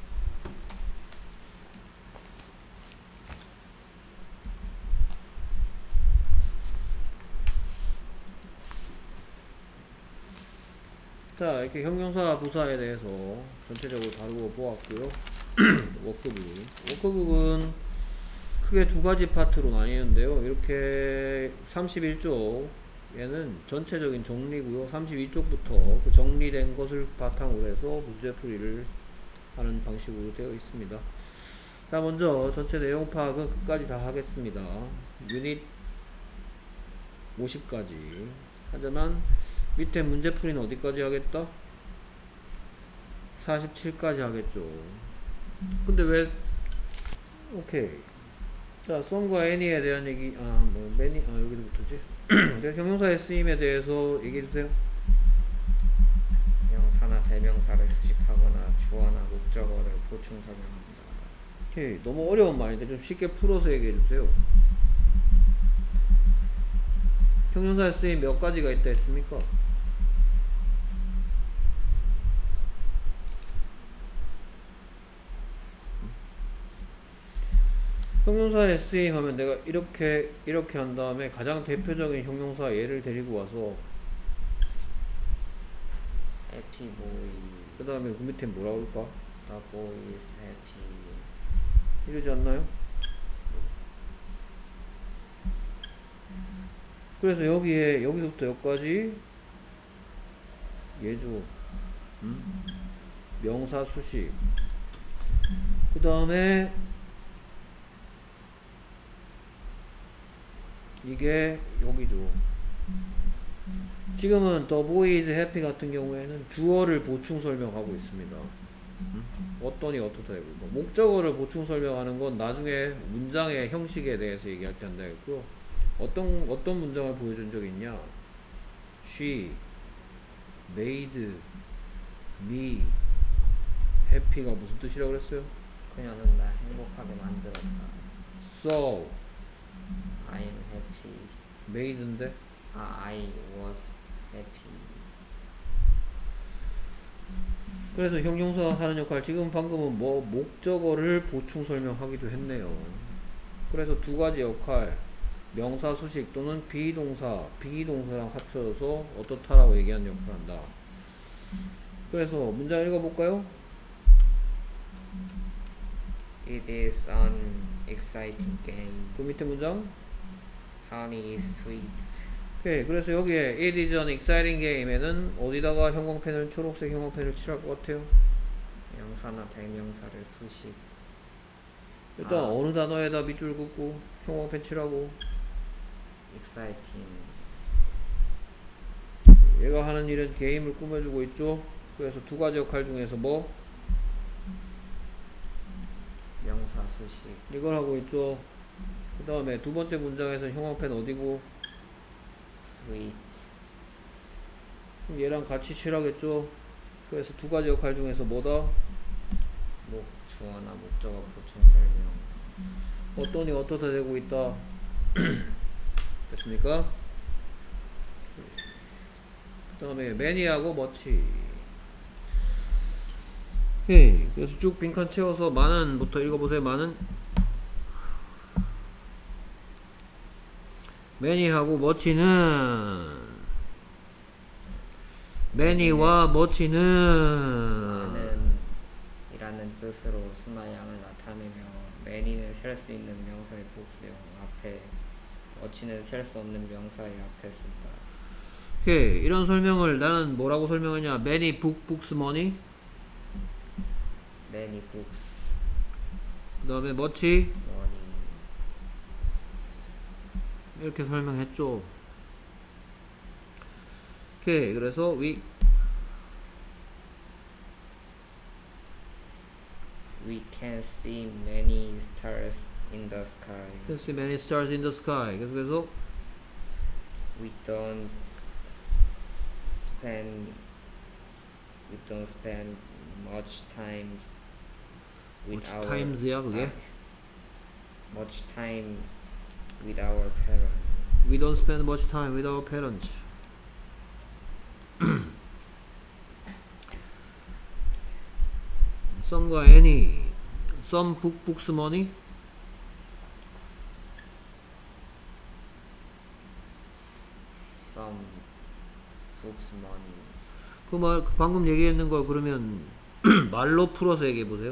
[SPEAKER 1] 자, 이렇게 형용사 부사에 대해서 전체적으로 다루고 보았고요. 워크북. 워크북은 크게 두 가지 파트로 나뉘는데요. 이렇게 삼십일 쪽 얘는 전체적인 정리고요. 삼십이 쪽부터 그 정리된 것을 바탕으로 해서 문제풀이를 하는 방식으로 되어 있습니다. 자, 먼저 전체 내용 파악은 끝까지 다 하겠습니다. 유닛 오십까지. 하지만 밑에 문제풀이는 어디까지 하겠다? 사십칠까지 하겠죠. 근데 왜 오케이. 자, 썸과 애니에 대한 얘기, 아, 뭐, 매니, 아, 여기서부터지. 형용사의 쓰임에 대해서 얘기해주세요.
[SPEAKER 2] 명사나 대명사를 수식하거나 주어나 목적어를 보충 설명합니다.
[SPEAKER 1] 오케이. 너무 어려운 말인데 좀 쉽게 풀어서 얘기해주세요. 형용사의 쓰임 몇 가지가 있다 했습니까? 형용사의 쓰임 하면 내가 이렇게 이렇게 한 다음에 가장 대표적인 형용사 얘를 데리고 와서
[SPEAKER 2] Happy boy.
[SPEAKER 1] 그 다음에 그 밑에 뭐라 그럴까?
[SPEAKER 2] The boy is happy.
[SPEAKER 1] 이러지 않나요? 그래서 여기에 여기서부터 여기까지 예조, 음? 명사 수식, 그 다음에 이게 여기죠. 지금은 the boy is happy 같은 경우에는 주어를 보충 설명하고 있습니다. 어떠니 어떻다 되고 있고. 목적어를 보충 설명하는 건 나중에 문장의 형식에 대해서 얘기할 때 한다 했고요. 어떤 어떤 문장을 보여준 적이 있냐? She made me happy가 무슨 뜻이라고 그랬어요?
[SPEAKER 2] 그녀는 날 행복하게 만들었다.
[SPEAKER 1] So
[SPEAKER 2] I'm happy.
[SPEAKER 1] made인데
[SPEAKER 2] 아, I was happy.
[SPEAKER 1] 그래서 형용사가 하는 역할, 지금 방금은 뭐 목적어를 보충 설명하기도 했네요. 그래서 두 가지 역할, 명사 수식 또는 비동사, 비동사랑 합쳐져서 어떻다라고 얘기하는 역할을 한다. 그래서 문장 읽어볼까요?
[SPEAKER 2] It is an exciting game.
[SPEAKER 1] 그 밑에 문장.
[SPEAKER 2] Honey is sweet.
[SPEAKER 1] 오케이. 그래서 여기에 It is an exciting game에는 어디다가 형광펜을, 초록색 형광펜을 칠할 것 같아요?
[SPEAKER 2] 명사나 대명사를 수식.
[SPEAKER 1] 일단
[SPEAKER 2] 아.
[SPEAKER 1] 어느 단어에다 밑줄 긋고 형광펜 칠하고.
[SPEAKER 2] exciting.
[SPEAKER 1] 얘가 하는 일은 게임을 꾸며주고 있죠. 그래서 두 가지 역할 중에서 뭐?
[SPEAKER 2] 명사 수식.
[SPEAKER 1] 이걸 하고 있죠. 그 다음에 두 번째 문장에서 형광펜 어디고?
[SPEAKER 2] sweet.
[SPEAKER 1] 그럼 얘랑 같이 칠하겠죠. 그래서 두 가지 역할 중에서 뭐다?
[SPEAKER 2] 목, 주어나 목적어 보충 설명.
[SPEAKER 1] 어떠니 어떻다 되고 있다. 됐습니까? 그 다음에 many하고 much. 오케이. 그래서 쭉 빈칸 채워서 많은부터 읽어보세요. 많은. many하고 much는 many와 much는
[SPEAKER 2] 많은 이라는 뜻으로 수나 양을 나타내며 many는 셀 수 있는 명사의 복수형 앞에 much는 셀 수 없는 명사의 앞에 쓴다.
[SPEAKER 1] 오케이. 이런 설명을 나는 뭐라고 설명했냐? many book, books, money.
[SPEAKER 2] many books,
[SPEAKER 1] 그 다음에 much
[SPEAKER 2] money.
[SPEAKER 1] 이렇게 설명했죠. 오케이. 그래서 we
[SPEAKER 2] We can see many stars in the sky.
[SPEAKER 1] can see many stars in the sky. 그래서, 그래서
[SPEAKER 2] We don't spend we don't spend much time with
[SPEAKER 1] much
[SPEAKER 2] our
[SPEAKER 1] times야 그게?
[SPEAKER 2] 아, much time with our parents.
[SPEAKER 1] We don't spend much time with our parents. some과 any. some book, books, money.
[SPEAKER 2] Some books, money.
[SPEAKER 1] 그 말, 그 방금 얘기했는 걸 그러면 말로 풀어서 얘기해 보세요.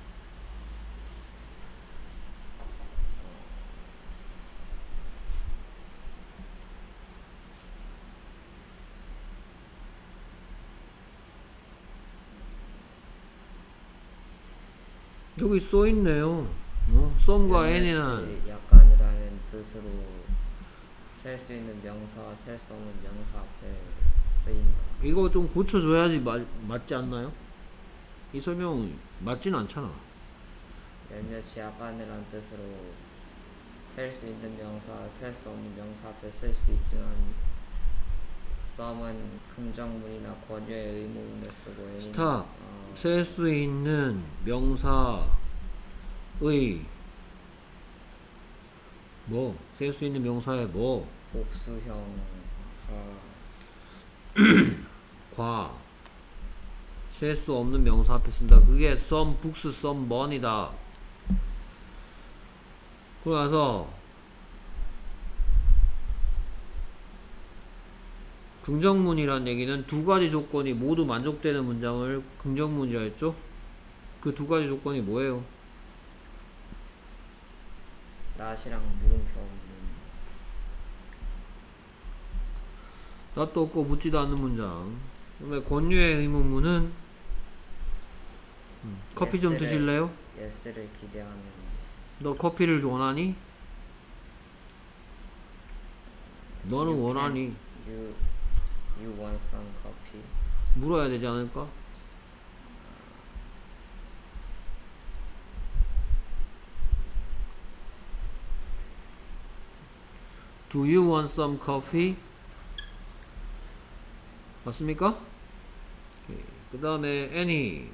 [SPEAKER 1] 여기 써 있네요. 어? some과 any는
[SPEAKER 2] 약간이라는 뜻으로 셀 수 있는 명사, 셀 수 없는 명사 앞에 쓰인다.
[SPEAKER 1] 이거 좀 고쳐줘야지 마, 맞지 않나요? 이 설명 맞진 않잖아.
[SPEAKER 2] 몇몇이 약간이라는 뜻으로 셀 수 있는 명사, 셀 수 없는 명사 앞에 쓸 수 있지만 some은 긍정문이나 권유의 의문문을 쓰고 any는
[SPEAKER 1] 스탑.
[SPEAKER 2] 어,
[SPEAKER 1] 셀 수 있는 명사의 뭐? 셀 수 있는 명사의 뭐?
[SPEAKER 2] 복수형
[SPEAKER 1] 과. 셀 수 없는 명사 앞에 쓴다. 그게 some books, some money다. 그러나서 긍정문이란 얘기는 두 가지 조건이 모두 만족되는 문장을 긍정문이라 했죠? 그 두 가지 조건이 뭐예요?
[SPEAKER 2] 낫이랑 물음표 없는
[SPEAKER 1] 낫도 없고 묻지도 않는 문장. 그다음에 권유의 의문문은 음, 커피 좀
[SPEAKER 2] 예스를-
[SPEAKER 1] 드실래요?
[SPEAKER 2] 예스를 기대하는
[SPEAKER 1] 너 커피를 원하니? 너는
[SPEAKER 2] You
[SPEAKER 1] 원하니?
[SPEAKER 2] can- You, you want some coffee?
[SPEAKER 1] 물어야 되지 않을까? Do you want some coffee? 맞습니까? 그 다음에 any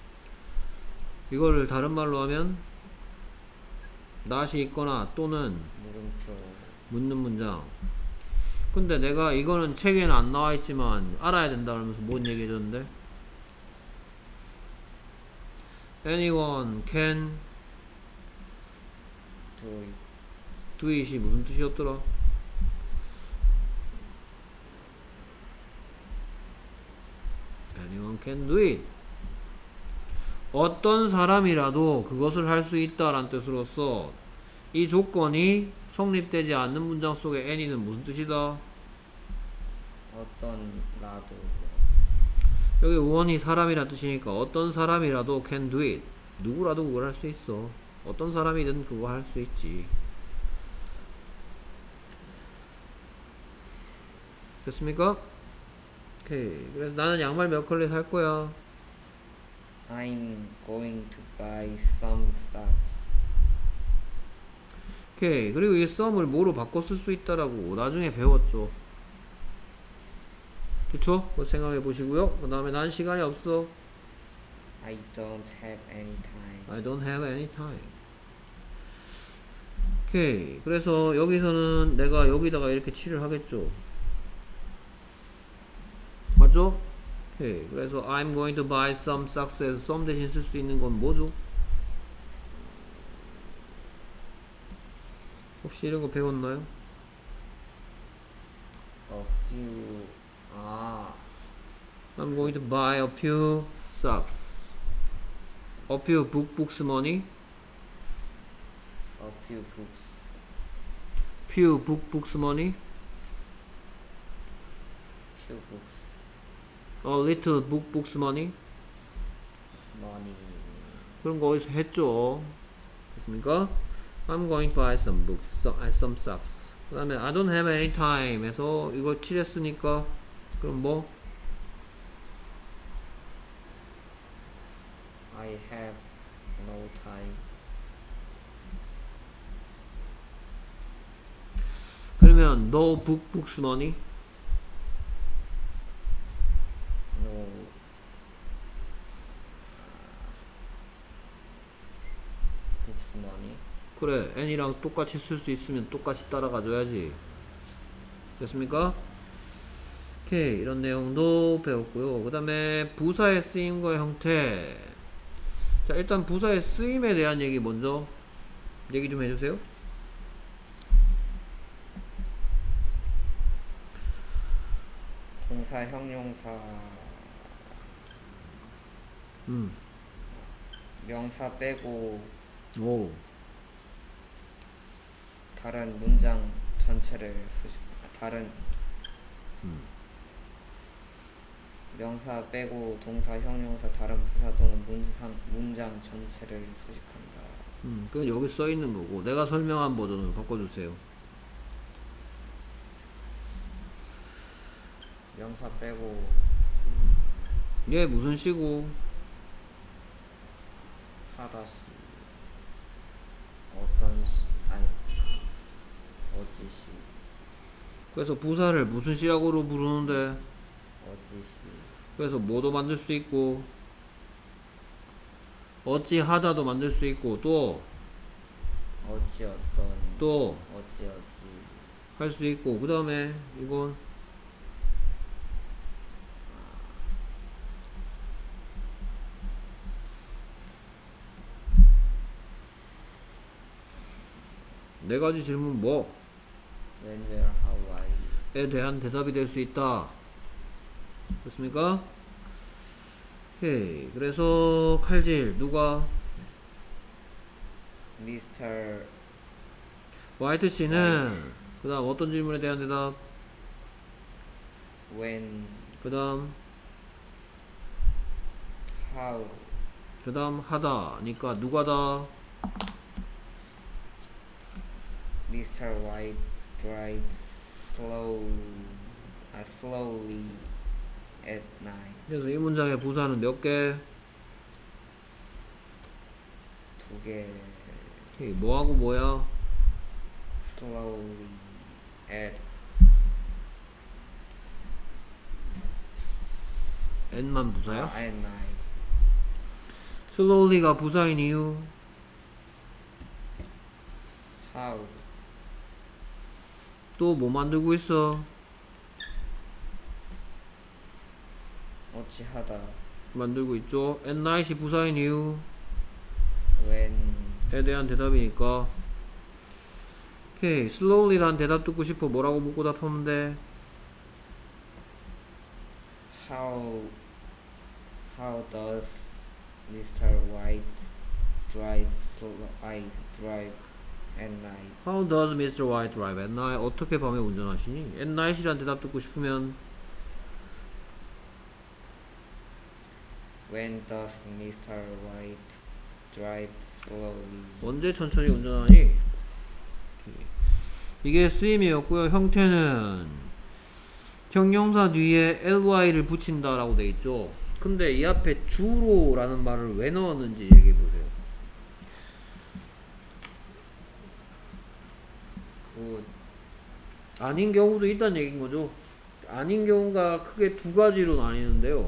[SPEAKER 1] 이거를 다른 말로 하면 not이 있거나 또는
[SPEAKER 2] 물음표.
[SPEAKER 1] 묻는 문장. 근데 내가 이거는 책에는 안 나와있지만 알아야 된다 그러면서 뭔 얘기해줬는데 anyone can
[SPEAKER 2] do it.
[SPEAKER 1] do it이 무슨 뜻이었더라? anyone can do it. 어떤 사람이라도 그것을 할 수 있다라는 뜻으로서 이 조건이 성립되지 않는 문장 속에 any는 무슨 뜻이다?
[SPEAKER 2] 어떤 라도.
[SPEAKER 1] 여기 원이 사람이란 뜻이니까 어떤 사람이라도 can do it. 누구라도 그걸 할 수 있어. 어떤 사람이든 그거 할 수 있지. 됐습니까? 오케이. 그래서 나는 양말 몇 컬레 살 거야.
[SPEAKER 2] I'm going to buy some socks.
[SPEAKER 1] 오케이. 그리고 이 some을 뭐로 바꿔 쓸 수 있다라고 나중에 배웠죠. 그쵸? 그거 생각해 보시고요. 그 다음에 난 시간이 없어.
[SPEAKER 2] I don't have any time.
[SPEAKER 1] I don't have any time. 오케이. 그래서 여기서는 내가 여기다가 이렇게 칠을 하겠죠. 맞죠? 오케이. 그래서 I'm going to buy some socks에서 some 대신 쓸 수 있는 건 뭐죠? 혹시 이런 거 배웠나요?
[SPEAKER 2] A few. 아,
[SPEAKER 1] I'm going to buy a few socks. A few book books money.
[SPEAKER 2] a few books.
[SPEAKER 1] Few book books money.
[SPEAKER 2] Few books.
[SPEAKER 1] A little book books money.
[SPEAKER 2] Money.
[SPEAKER 1] 그런 거 어디서 했죠? 됐습니까? I'm going to buy some books, some, uh, some socks. 그 다음에 I don't have any time 에서 이걸 칠했으니까 그럼 뭐?
[SPEAKER 2] I have no time.
[SPEAKER 1] 그러면 no book books money?
[SPEAKER 2] No. books money.
[SPEAKER 1] 그래, n이랑 똑같이 쓸 수 있으면 똑같이 따라가 줘야지. 됐습니까? 오케이, 이런 내용도 배웠고요. 그 다음에 부사의 쓰임과 형태. 자, 일단 부사의 쓰임에 대한 얘기 먼저 얘기 좀 해주세요.
[SPEAKER 2] 동사, 형용사,
[SPEAKER 1] 음,
[SPEAKER 2] 명사 빼고
[SPEAKER 1] 오,
[SPEAKER 2] 다른 문장 전체를 수식. 다른
[SPEAKER 1] 음.
[SPEAKER 2] 명사 빼고 동사, 형용사, 다른 부사 또는 문상, 문장 전체를 수식한다.
[SPEAKER 1] 음, 그건 여기 써 있는 거고 내가 설명한 버전으로 바꿔주세요.
[SPEAKER 2] 명사 빼고
[SPEAKER 1] 얘 무슨 시고?
[SPEAKER 2] 하다시 어떤 시 아니 어찌시
[SPEAKER 1] 그래서 부사를 무슨 시라고로 부르는데
[SPEAKER 2] 어찌시
[SPEAKER 1] 그래서 뭐도 만들 수 있고 어찌 하다도 만들 수 있고 또
[SPEAKER 2] 어찌 어떤
[SPEAKER 1] 또
[SPEAKER 2] 어찌 어찌
[SPEAKER 1] 할 수 있고 그 다음에 이건 네 가지 질문 뭐?
[SPEAKER 2] when, where, how, why.
[SPEAKER 1] 에 대한 대답이 될 수 있다. 됐습니까? 오케이. 그래서 칼질 누가?
[SPEAKER 2] 미스터
[SPEAKER 1] 화이트 씨는 그 다음 어떤 질문에 대한 대답?
[SPEAKER 2] when,
[SPEAKER 1] 그 다음
[SPEAKER 2] how.
[SPEAKER 1] 그 다음 하다니까 누가다?
[SPEAKER 2] 미스터 White drives slow, uh, slowly at night.
[SPEAKER 1] 그래서 이 문장의 부사는 몇 개?
[SPEAKER 2] 두 개.
[SPEAKER 1] 오케이. 뭐하고 뭐야?
[SPEAKER 2] slowly. at
[SPEAKER 1] at만 부사야?
[SPEAKER 2] 아, at night.
[SPEAKER 1] slowly가 부사인 이유
[SPEAKER 2] how
[SPEAKER 1] 또 뭐 만들고 있어?
[SPEAKER 2] 어찌하다
[SPEAKER 1] 만들고 있죠. at night이 부사인 이유
[SPEAKER 2] when
[SPEAKER 1] 에 대한 대답이니까. 오케이. slowly란 대답 듣고 싶어. 뭐라고 묻고 답하면 돼?
[SPEAKER 2] how how does 미스터 White drive slow I drive at night.
[SPEAKER 1] How does 미스터 White drive at night? 어떻게 밤에 운전하시니? at night이란 대답 듣고 싶으면
[SPEAKER 2] When does 미스터 White drive slowly?
[SPEAKER 1] 언제 천천히 운전하니? 이게 쓰임이었고요. 형태는 형용사 뒤에 ly를 붙인다 라고 돼 있죠. 근데 이 앞에 주로 라는 말을 왜 넣었는지 얘기해 보세요.
[SPEAKER 2] Good.
[SPEAKER 1] 아닌 경우도 있다는 얘기인 거죠. 아닌 경우가 크게 두 가지로 나뉘는데요.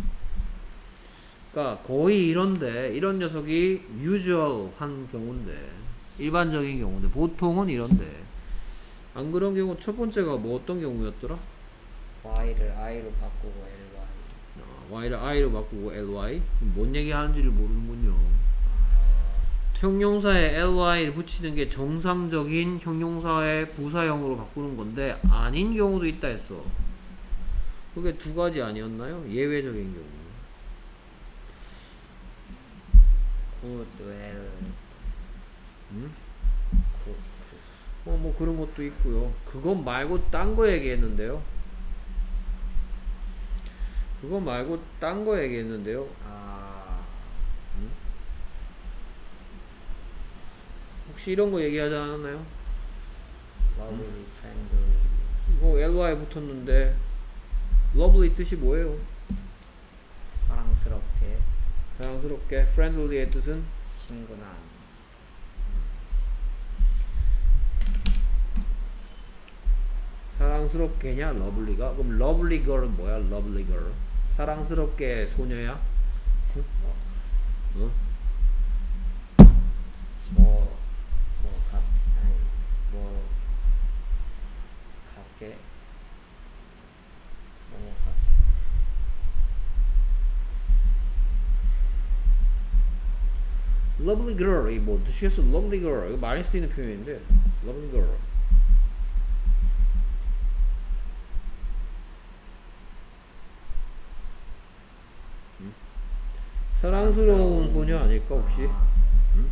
[SPEAKER 1] 그러니까 거의 이런데, 이런 녀석이 usual 한 경우인데, 일반적인 경우인데, 보통은 이런데, 안 그런 경우 첫 번째가 뭐 어떤 경우였더라?
[SPEAKER 2] Y를 I로 바꾸고 ly.
[SPEAKER 1] 어, y를 i로 바꾸고 ly? 뭔 얘기 하는지를 모르는군요.
[SPEAKER 2] 아,
[SPEAKER 1] 형용사에 ly를 붙이는 게 정상적인 형용사의 부사형으로 바꾸는 건데 아닌 경우도 있다 했어. 그게 두 가지 아니었나요? 예외적인 경우.
[SPEAKER 2] good, well,
[SPEAKER 1] 음?
[SPEAKER 2] good.
[SPEAKER 1] 뭐, 뭐 그런 것도 있고요. 그건 말고 딴 거 얘기했는데요. 그거 말고 딴 거 얘기했는데요.
[SPEAKER 2] 아,
[SPEAKER 1] 음? 혹시 이런 거 얘기하지 않았나요?
[SPEAKER 2] lovely, friendly,
[SPEAKER 1] 이거 ly 붙었는데 lovely 뜻이 뭐예요?
[SPEAKER 2] 사랑스럽게,
[SPEAKER 1] 사랑스럽게. friendly의 뜻은
[SPEAKER 2] 친근한.
[SPEAKER 1] 사랑스럽게냐 lovely가? 그럼 lovely girl은 뭐야? lovely girl. 사랑스럽게 소녀야? 어?
[SPEAKER 2] 뭐, 뭐, 같, 아니, 뭐, 같게, 뭐, 같,
[SPEAKER 1] lovely girl 이 뭐 뜻이겠어? lovely girl 이거 많이 쓰이는 표현인데 lovely girl. 음? 사랑스러운 소녀 아닐까 혹시?
[SPEAKER 2] 아,
[SPEAKER 1] 음?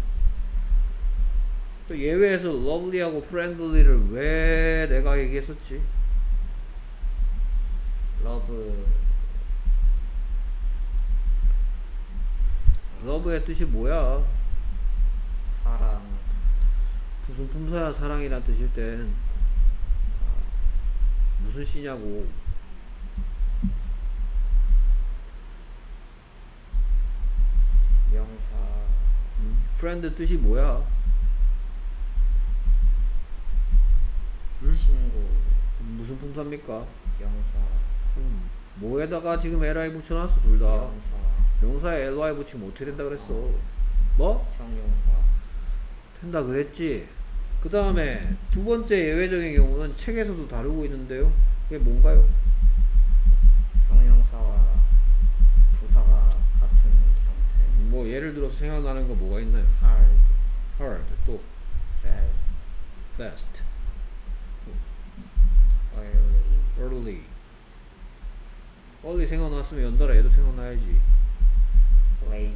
[SPEAKER 1] 또 예외에서 lovely하고 friendly를 왜 내가 얘기했었지?
[SPEAKER 2] love,
[SPEAKER 1] love의 뜻이 뭐야?
[SPEAKER 2] 사랑,
[SPEAKER 1] 무슨 품사야 사랑이란 뜻일 땐 무슨 씨냐고.
[SPEAKER 2] 명사,
[SPEAKER 1] 음? friend 뜻이 뭐야? 음?
[SPEAKER 2] 친구,
[SPEAKER 1] 무슨 품사입니까?
[SPEAKER 2] 명사,
[SPEAKER 1] 음. 뭐에다가 지금 ly 붙여놨어 둘 다.
[SPEAKER 2] 명사,
[SPEAKER 1] 명사에 ly 붙이면 어떻게 된다 그랬어? 뭐?
[SPEAKER 2] 형용사,
[SPEAKER 1] 된다 그랬지. 그 다음에 두 번째 예외적인 경우는 책에서도 다루고 있는데요. 그게 뭔가요?
[SPEAKER 2] 형용사와 부사가 같은 형태.
[SPEAKER 1] 뭐 예를 들어서 생각나는 거 뭐가 있나요?
[SPEAKER 2] hard,
[SPEAKER 1] hard 또
[SPEAKER 2] fast,
[SPEAKER 1] fast,
[SPEAKER 2] early,
[SPEAKER 1] early. early 생각났으면 연달아 얘도 생각나야지.
[SPEAKER 2] late,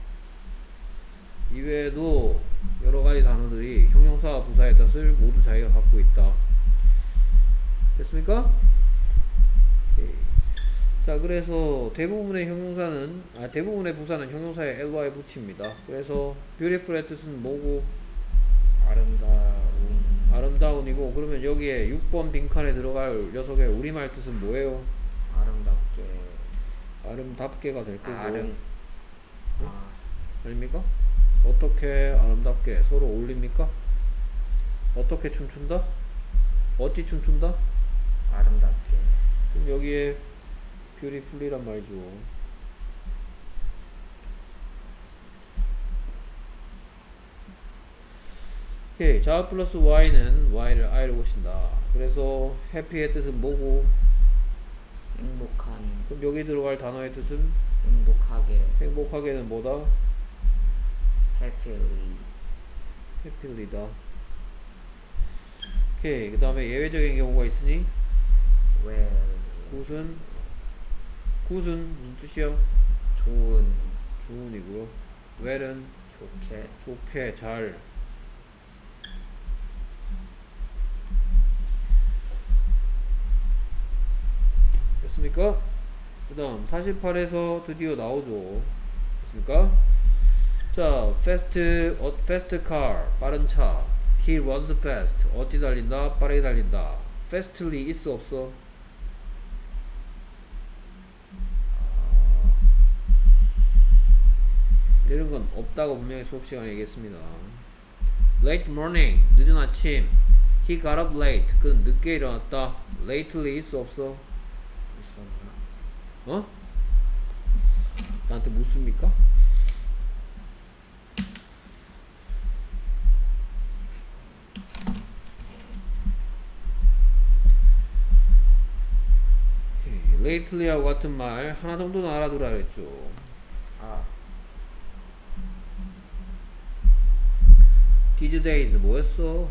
[SPEAKER 1] 이외에도 여러가지 단어들이 형용사와 부사의 뜻을 모두 자기가 갖고 있다. 됐습니까? 오케이. 자, 그래서 대부분의 형용사는 아 대부분의 부사는 형용사에 ly 붙입니다. 그래서 beautiful의 뜻은 뭐고?
[SPEAKER 2] 아름다운,
[SPEAKER 1] 아름다운이고. 그러면 여기에 육 번 빈칸에 들어갈 녀석의 우리말 뜻은 뭐예요?
[SPEAKER 2] 아름답게,
[SPEAKER 1] 아름답게가 될 거고.
[SPEAKER 2] 아름, 아,
[SPEAKER 1] 아닙니까? 어떻게 아름답게 서로 어울립니까? 어떻게 춤춘다? 어찌 춤춘다?
[SPEAKER 2] 아름답게.
[SPEAKER 1] 그럼 여기에 beautifully란 말이죠. 오케이. 자 플러스 y는 y를 i로 고친다. 그래서 happy의 뜻은 뭐고?
[SPEAKER 2] 행복한.
[SPEAKER 1] 그럼 여기 들어갈 단어의 뜻은?
[SPEAKER 2] 행복하게.
[SPEAKER 1] 행복하게는 뭐다?
[SPEAKER 2] happily.
[SPEAKER 1] happyly다. 오케이. 그 다음에 예외적인 경우가 있으니
[SPEAKER 2] well.
[SPEAKER 1] 굿은 굿은 무슨 뜻이야?
[SPEAKER 2] 좋은.
[SPEAKER 1] 좋은이고요. well은
[SPEAKER 2] 좋게.
[SPEAKER 1] 좋게 잘. 됐습니까? 그 다음 사십팔에서 드디어 나오죠. 됐습니까? 자, fast, 어, fast car, 빠른 차. He runs fast. 어찌 달린다? 빠르게 달린다. fastly 있어 없어?
[SPEAKER 2] 아,
[SPEAKER 1] 이런 건 없다고 분명히 수업 시간에 얘기했습니다. late morning, 늦은 아침. He got up late. 그는 늦게 일어났다. lately 있어 없어?
[SPEAKER 2] 있었나?
[SPEAKER 1] 어? 나한테 묻습니까? lately하고 같은 말 하나 정도는 알아두라 그랬죠.
[SPEAKER 2] 아,
[SPEAKER 1] these days 뭐였어?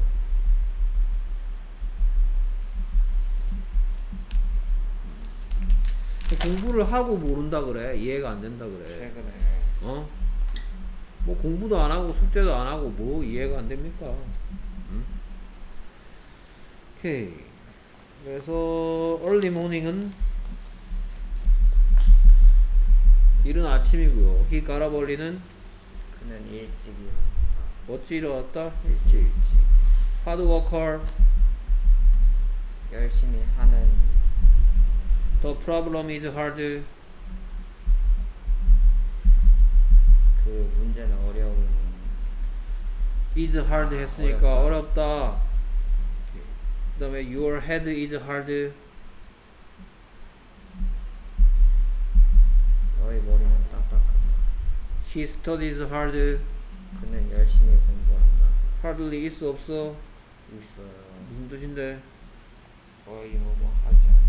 [SPEAKER 1] 공부를 하고 모른다 그래. 이해가 안 된다 그래.
[SPEAKER 2] 최근에.
[SPEAKER 1] 어? 뭐 공부도 안 하고 숙제도 안 하고 뭐 이해가 안 됩니까? 응? 오케이. 그래서 early morning은 이른 아침이고요. he got up early는
[SPEAKER 2] 그는 일찍 일어났다.
[SPEAKER 1] 어찌 일어났다? 일찍.
[SPEAKER 2] 일찍.
[SPEAKER 1] hard worker.
[SPEAKER 2] 열심히 하는.
[SPEAKER 1] the problem is hard.
[SPEAKER 2] 그 문제는 어려운.
[SPEAKER 1] is hard
[SPEAKER 2] 아,
[SPEAKER 1] 했으니까
[SPEAKER 2] 어렵다.
[SPEAKER 1] 어렵다. 그 다음에 your head is hard.
[SPEAKER 2] 너의 머리는 딱딱하다.
[SPEAKER 1] he studies hard.
[SPEAKER 2] 그는 열심히 공부한다.
[SPEAKER 1] hardly 있어 없어?
[SPEAKER 2] 있어요.
[SPEAKER 1] 무슨 뜻인데?
[SPEAKER 2] 거의 뭐뭐 하지 않는.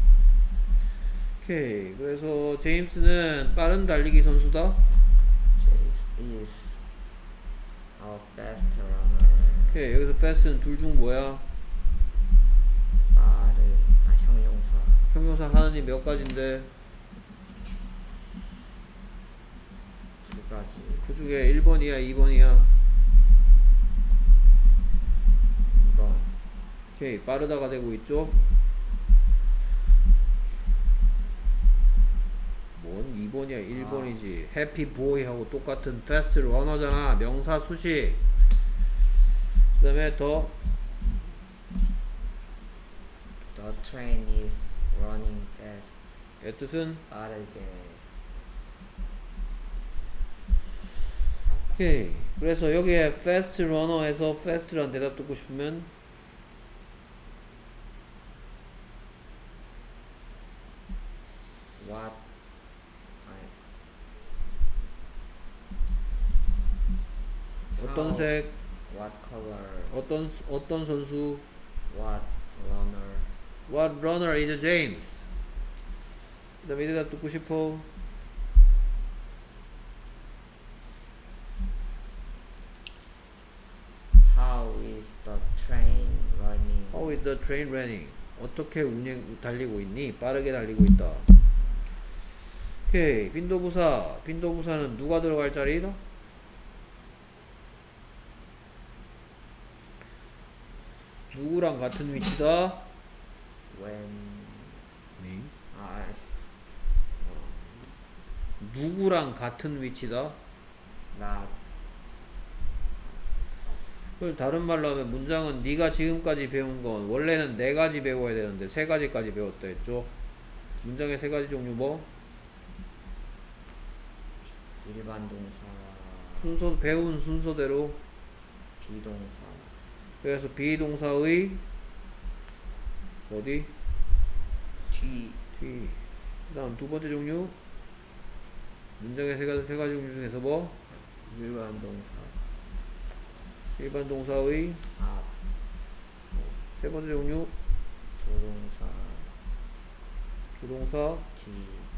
[SPEAKER 1] 오케이. 그래서 제임스는 빠른 달리기 선수다.
[SPEAKER 2] James is a fast runner.
[SPEAKER 1] 오케이. 여기서 fast는 둘 중 뭐야?
[SPEAKER 2] 빠른. 아, 형용사.
[SPEAKER 1] 형용사 하느니 몇 가지인데
[SPEAKER 2] 두 가지.
[SPEAKER 1] 그 중에 일 번이야 이 번이야?
[SPEAKER 2] 이 번.
[SPEAKER 1] 오케이. 빠르다가 되고 있죠. 뭔 이 번이야 일 번이지.
[SPEAKER 2] 아.
[SPEAKER 1] 해피 보이하고 똑같은 fast runner잖아. 명사 수식. 그 다음에 더
[SPEAKER 2] The train is running fast.
[SPEAKER 1] 의 뜻은
[SPEAKER 2] 빠르게.
[SPEAKER 1] 오케이. 그래서 여기에 fast runner에서 fast라는 대답 듣고 싶으면
[SPEAKER 2] What? 아니.
[SPEAKER 1] 어떤
[SPEAKER 2] How?
[SPEAKER 1] 색,
[SPEAKER 2] What color?
[SPEAKER 1] 어떤 어떤 선수,
[SPEAKER 2] What runner?
[SPEAKER 1] what runner is James? 그 다음에 이 대답 듣고 싶어.
[SPEAKER 2] How is the train running?
[SPEAKER 1] How is the train running? 어떻게 운행 달리고 있니? 빠르게 달리고 있다. 오케이. 빈도부사. 빈도부사는 누가 들어갈 자리다? 누구랑 같은 위치다?
[SPEAKER 2] When?
[SPEAKER 1] 네.
[SPEAKER 2] 아,
[SPEAKER 1] 누구랑 같은 위치다?
[SPEAKER 2] not.
[SPEAKER 1] 그걸 다른 말로 하면 문장은 네가 지금까지 배운 건 원래는 네 가지 배워야 되는데 세 가지까지 배웠다 했죠. 문장의 세 가지 종류 뭐?
[SPEAKER 2] 일반 동사.
[SPEAKER 1] 순서 배운 순서대로.
[SPEAKER 2] 비동사.
[SPEAKER 1] 그래서 비동사의 어디?
[SPEAKER 2] 뒤.
[SPEAKER 1] 뒤. 그 다음 두 번째 종류. 문장의 세 가지, 세 가지 종류 중에서 뭐?
[SPEAKER 2] 일반 동사.
[SPEAKER 1] 일반 동사의
[SPEAKER 2] 앞.
[SPEAKER 1] 세 번째 종류.
[SPEAKER 2] 조동사.
[SPEAKER 1] 조동사.
[SPEAKER 2] 뒤.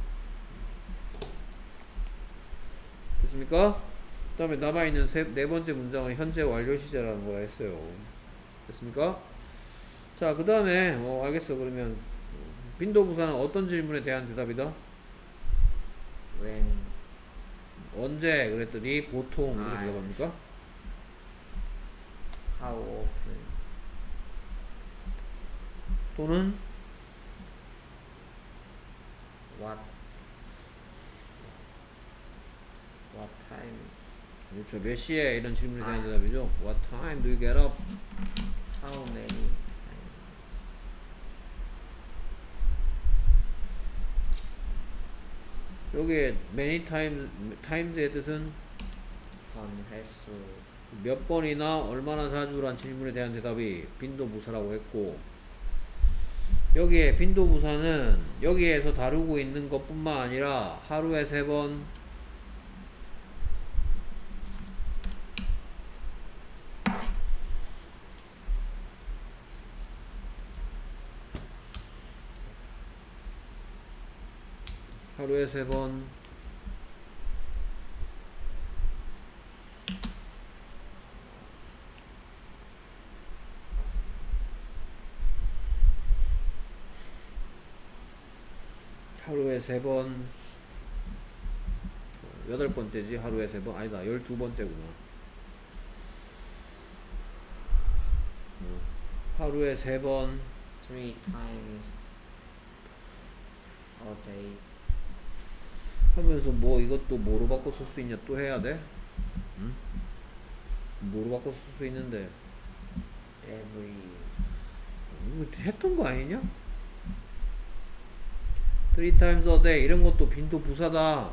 [SPEAKER 1] 됐습니까? 그 다음에 남아있는 세, 네 번째 문장은 현재 완료 시제라는 거라 했어요. 됐습니까? 자, 그 다음에, 어, 알겠어. 그러면, 빈도부사는 어떤 질문에 대한 대답이다?
[SPEAKER 2] when.
[SPEAKER 1] 언제? 그랬더니, 보통. 이렇게
[SPEAKER 2] 아,
[SPEAKER 1] 대답합니까?
[SPEAKER 2] how often.
[SPEAKER 1] 또는,
[SPEAKER 2] what. what time.
[SPEAKER 1] 그렇죠. 몇 시에? 이런 질문에 대한
[SPEAKER 2] 아.
[SPEAKER 1] 대답이죠. What time do you get up?
[SPEAKER 2] how many times.
[SPEAKER 1] 여기에 many times, times의 뜻은
[SPEAKER 2] 번, 횟수.
[SPEAKER 1] 몇 번이나 얼마나 자주란 질문에 대한 대답이 빈도부사라고 했고, 여기에 빈도부사는 여기에서 다루고 있는 것 뿐만 아니라 하루에 세 번, 하루에 세 번, 하루에 세 번, 여덟 번째지. 하루에 세 번, 아니다, 열두 번째구나. 하루에 세 번,
[SPEAKER 2] three times a day.
[SPEAKER 1] 하면서 뭐 이것도 뭐로 바꿔 쓸 수 있냐 또 해야 돼? 응? 뭐로 바꿔 쓸 수 있는데
[SPEAKER 2] every.
[SPEAKER 1] 이거 했던 거 아니냐? three times a day 이런 것도 빈도 부사다.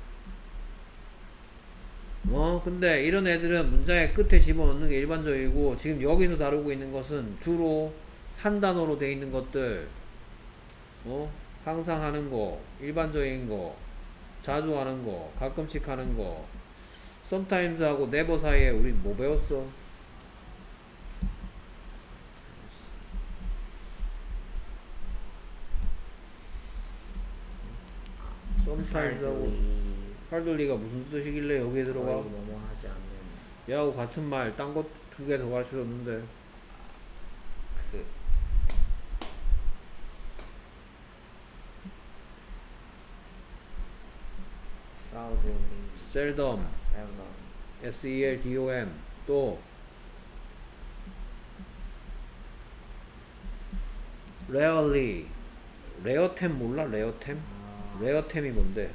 [SPEAKER 1] 어 근데 이런 애들은 문장의 끝에 집어넣는 게 일반적이고, 지금 여기서 다루고 있는 것은 주로 한 단어로 돼 있는 것들, 어 항상 하는 거, 일반적인 거, 자주 하는 거, 가끔씩 하는 거. sometimes 하고 never 사이에 우리 뭐 배웠어? sometimes 하고
[SPEAKER 2] hardly.
[SPEAKER 1] hardly가 무슨 뜻이길래 여기에 들어가?
[SPEAKER 2] 거의 뭐뭐 하지 않는.
[SPEAKER 1] 얘하고 같은 말 딴 것 두 개 더 가르쳐줬는데
[SPEAKER 2] 그 seldom.
[SPEAKER 1] seldom,
[SPEAKER 2] seldom.
[SPEAKER 1] S E L D O M. 또 rarely, 레어템 몰라? 레어템?
[SPEAKER 2] 아,
[SPEAKER 1] 레어템이 뭔데?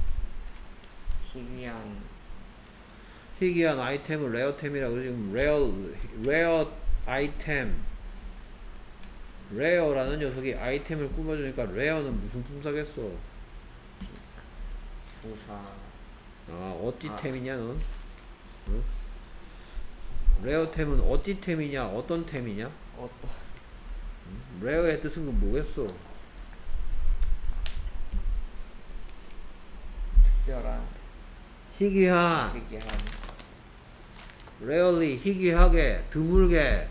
[SPEAKER 2] 희귀한.
[SPEAKER 1] 희귀한 아이템을 레어템이라고 그러지. 지금 rare, rare 아이템, rare라는 녀석이 아이템을 꾸며주니까 rare는 무슨 품사겠어?
[SPEAKER 2] 부사.
[SPEAKER 1] 아 어찌템이냐
[SPEAKER 2] 아.
[SPEAKER 1] 넌? 응? 레어템은 어찌템이냐? 어떤 템이냐?
[SPEAKER 2] 어떤.
[SPEAKER 1] 레어의 뜻은 그 뭐겠어?
[SPEAKER 2] 특별한.
[SPEAKER 1] 희귀한,
[SPEAKER 2] 희귀한.
[SPEAKER 1] rarely, 희귀하게, 드물게.